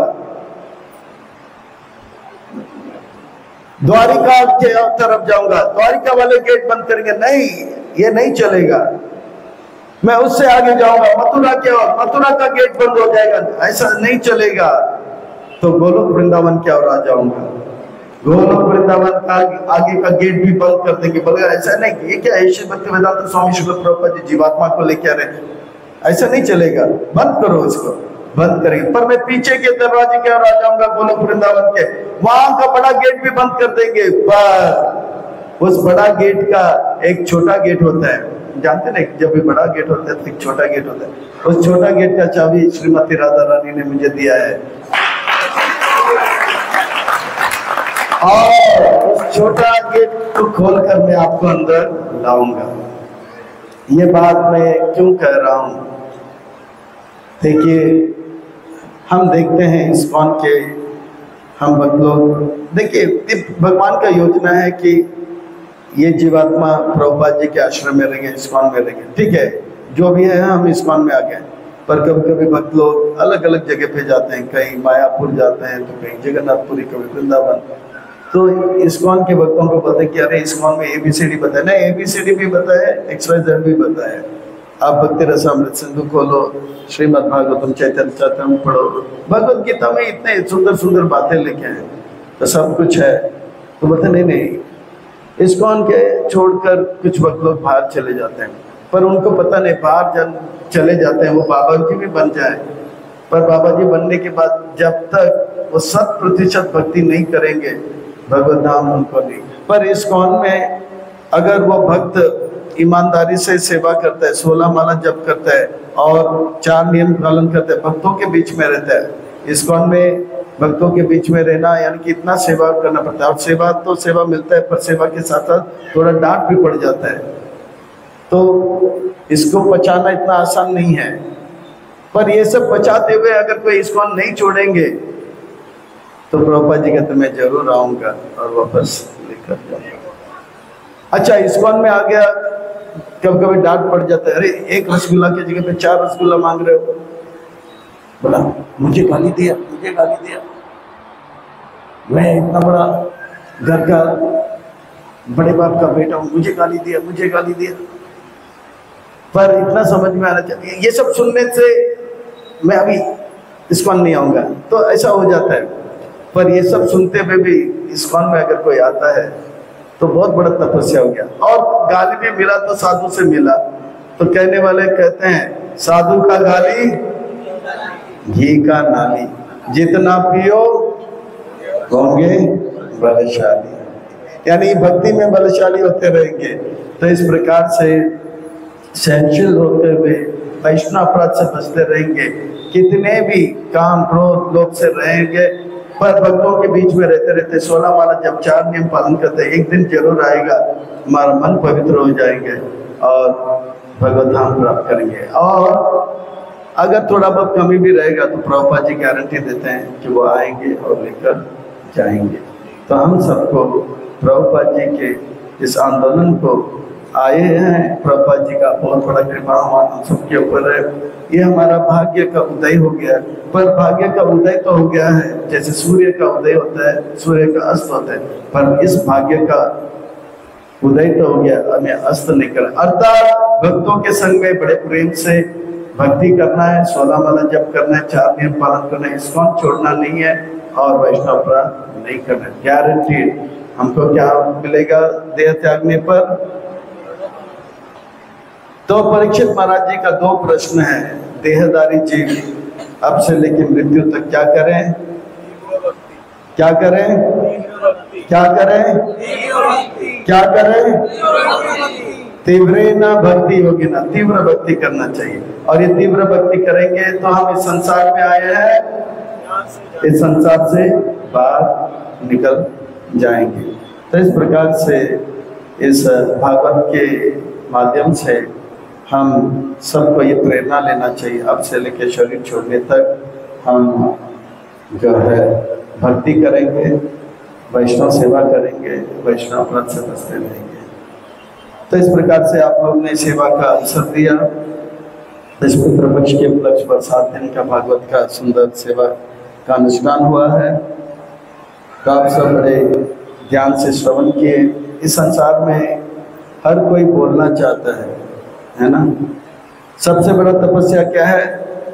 A: द्वारिका के तरफ जाऊंगा। द्वारिका वाले गेट बंद करेंगे, नहीं ये नहीं चलेगा, मैं उससे आगे जाऊंगा, मथुरा के और मथुरा का गेट बंद हो जाएगा, ऐसा नहीं चलेगा। तो गोलोक वृंदावन की ओर आ जाऊंगा, गोलोक वृंदावन का आगे का गेट भी बंद कर देंगे। बोले ऐसा नहीं, ये क्या है, श्री भक्ति वेदांत स्वामी श्री प्रभुपाद जी जीवात्मा को लेके आ रहे, ऐसा नहीं चलेगा, बंद करो इसको, बंद करेंगे। पर मैं पीछे के दरवाजे के ओर आ जाऊंगा, गोलोक वृंदावन के, वहां का बड़ा गेट भी बंद कर देंगे, पर उस बड़ा गेट का एक छोटा गेट होता है, जानते ना, जब भी बड़ा गेट होता है तो एक छोटा गेट होता है। उस छोटा गेट का चाबी श्रीमती राधा रानी ने मुझे दिया है, और उस छोटा गेट को खोलकर मैं आपको अंदर लाऊंगा। ये बात मैं क्यों कह रहा हूं? देखिए, हम देखते हैं इस्कॉन के हम भक्त लोग, देखिए भगवान का योजना है कि ये जीवात्मा प्रभुपाद जी के आश्रम में रहेंगे, इस्कॉन में रहेंगे, ठीक है, जो भी है हम इस्कॉन में आ गए। पर कभी कभी भक्त लोग अलग अलग जगह पे जाते हैं, कहीं मायापुर जाते हैं तो कहीं जगन्नाथपुरी, कभी वृंदावन। तो इस्कॉन के भक्तों को बोलते हैं कि अरे इस्कॉन में एबीसीडी बताया, नहीं एबीसीडी भी बताया, एक्स वाई जेड भी बताया। आप भक्ति रसामृत सिंधु खोलो, श्रीमद् भागवतम चैतन्य चैतन्य पढ़ो, भगवद गीता में इतने सुंदर सुंदर बातें लिखे हैं, तो सब कुछ है। तो बोलते नहीं नहीं, इस्कॉन के छोड़कर कुछ भक्त लोग बाहर चले जाते हैं, पर उनको पता नहीं बाहर जब चले जाते हैं वो बाबा जी भी बन जाए, पर बाबा जी बनने के बाद जब तक वो शत प्रतिशत भक्ति नहीं करेंगे भगवत धाम उनको नहीं। पर इस्कॉन में अगर वो भक्त ईमानदारी से सेवा करता है, सोलह माला जप करता है और चार नियम पालन करता है, भक्तों के बीच में रहता है, इस्कॉन में भक्तों के बीच में रहना यानी कि इतना सेवा करना पड़ता है। और सेवा तो सेवा मिलता है, पर सेवा के साथ साथ थोड़ा डांट भी पड़ जाता है, तो इसको पचाना इतना आसान नहीं है। पर ये सब बचाते हुए अगर कोई इस्कॉन नहीं छोड़ेंगे तो प्रभुपाद जी कहते मैं जरूर आऊंगा और वापस लेकर जाऊंगा। अच्छा, इस्कॉन में आ गया, कभी कभी डांट पड़ जाता है, अरे एक रसगुल्ला की जगह पे चार रसगुल्ला मांग रहे हो, बोला मुझे गाली दिया, मुझे गाली दिया, मैं इतना बड़ा घर का बड़े बाप का बेटा हूं, मुझे गाली दिया, मुझे गाली दिया। पर इतना समझ में आना चाहिए, ये सब सुनने से मैं अभी इस्कॉन नहीं आऊंगा, तो ऐसा हो जाता है। पर ये सब सुनते हुए भी इस्कॉन में अगर कोई आता है तो बहुत बड़ा तपस्या हो गया। और गाली भी मिला तो साधु से मिला, तो कहने वाले कहते हैं साधु का गाली घी का नाली, जितना पियो होंगे बलशाली, यानी भक्ति में बलशाली होते रहेंगे। तो इस प्रकार से सहनशील होते हुए वैष्णव अपराध से बचते रहेंगे, कितने भी काम क्रोध लोभ से रहेंगे, पर भक्तों के बीच में रहते रहते सोलह माला जब चार नियम पालन करते, एक दिन जरूर आएगा हमारा मन पवित्र हो जाएंगे और भगवत धाम प्राप्त करेंगे। और अगर थोड़ा बहुत कमी भी रहेगा तो प्रभुपाद जी गारंटी देते हैं कि वो आएंगे और लेकर जाएंगे। तो हम सबको प्रभुपाद जी के इस आंदोलन को आए हैं, प्रभुपाद जी का बहुत बड़ा कृपा हम सबके ऊपर है। ये हमारा भाग्य का उदय हो गया, पर भाग्य का उदय तो हो गया है, जैसे सूर्य का उदय होता है, सूर्य का अस्त होता है, पर इस भाग्य का उदय तो हो गया, हमें अस्त नहीं करना। अर्थात भक्तों के संग में बड़े प्रेम से भक्ति करना है, सोलह माला जप करना है, चार नियम पालन करना है, इस्कॉन छोड़ना नहीं है और वैष्णव अपराध नहीं करना। गारंटीड हमको क्या मिलेगा देह त्यागने पर? तो परीक्षित महाराज जी का दो प्रश्न है, देहधारी जीव अब से लेकर मृत्यु तक क्या करें, क्या करें, क्या करें, क्या करें? तीव्र ना भक्ति होगी ना, तीव्र भक्ति करना चाहिए। और ये तीव्र भक्ति करेंगे तो हम इस संसार में आए हैं, इस संसार से बाहर निकल जाएंगे। तो इस प्रकार से इस भागवत के माध्यम से हम सबको ये प्रेरणा लेना चाहिए, अब से लेकर शरीर छोड़ने तक हम जो है भक्ति करेंगे, वैष्णव सेवा करेंगे, वैष्णव अपराध से बचते रहेंगे। तो इस प्रकार से आप लोग ने सेवा का अवसर दिया। इस पितृ पक्ष के उपलक्ष्य पर सात दिन का भागवत का सुंदर सेवा का अनुष्ठान हुआ है, तो आप सब बड़े ध्यान से श्रवण किए। इस संसार में हर कोई बोलना चाहता है, है ना? सबसे बड़ा तपस्या क्या है?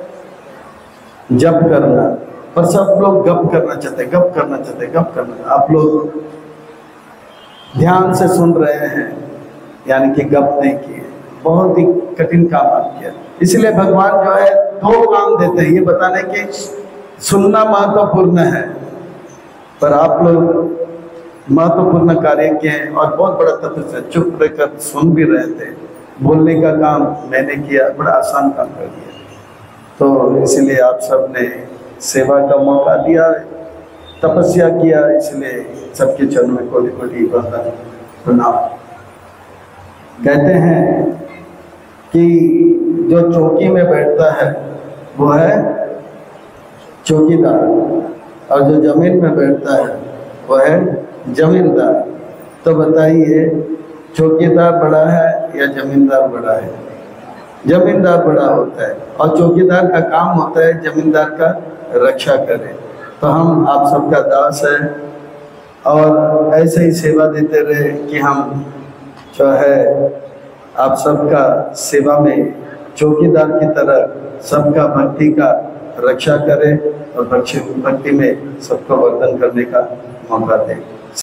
A: जप करना। पर सब लोग गप करना चाहते हैं, गप करना चाहते हैं, गप करना। आप लोग ध्यान से सुन रहे हैं, यानी कि गप नहीं किए। बहुत ही कठिन काम आप किया। इसलिए भगवान जो है दो काम देते हैं, ये बताने के सुनना महत्वपूर्ण है, पर आप लोग महत्वपूर्ण कार्य किए और बहुत बड़ा तत्व से चुप रहकर सुन भी रहे थे। बोलने का काम मैंने किया, बड़ा आसान काम कर दिया। तो इसलिए आप सब ने सेवा का मौका दिया, तपस्या किया, इसलिए सबके चरणों में कोटि कोटि वंदन प्रणाम। कहते हैं कि जो चौकी में बैठता है वो है चौकीदार, और जो जमीन में बैठता है वो है जमींदार। तो बताइए, चौकीदार बड़ा है या जमींदार बड़ा है? जमींदार बड़ा होता है, और चौकीदार का काम होता है जमींदार का रक्षा करे। तो हम आप सबका दास है, और ऐसे ही सेवा देते रहे कि हम जो है आप सबका सेवा में चौकीदार की तरह सबका भक्ति का रक्षा करें और भक्ति में सबको वर्धन करने का मौका दें।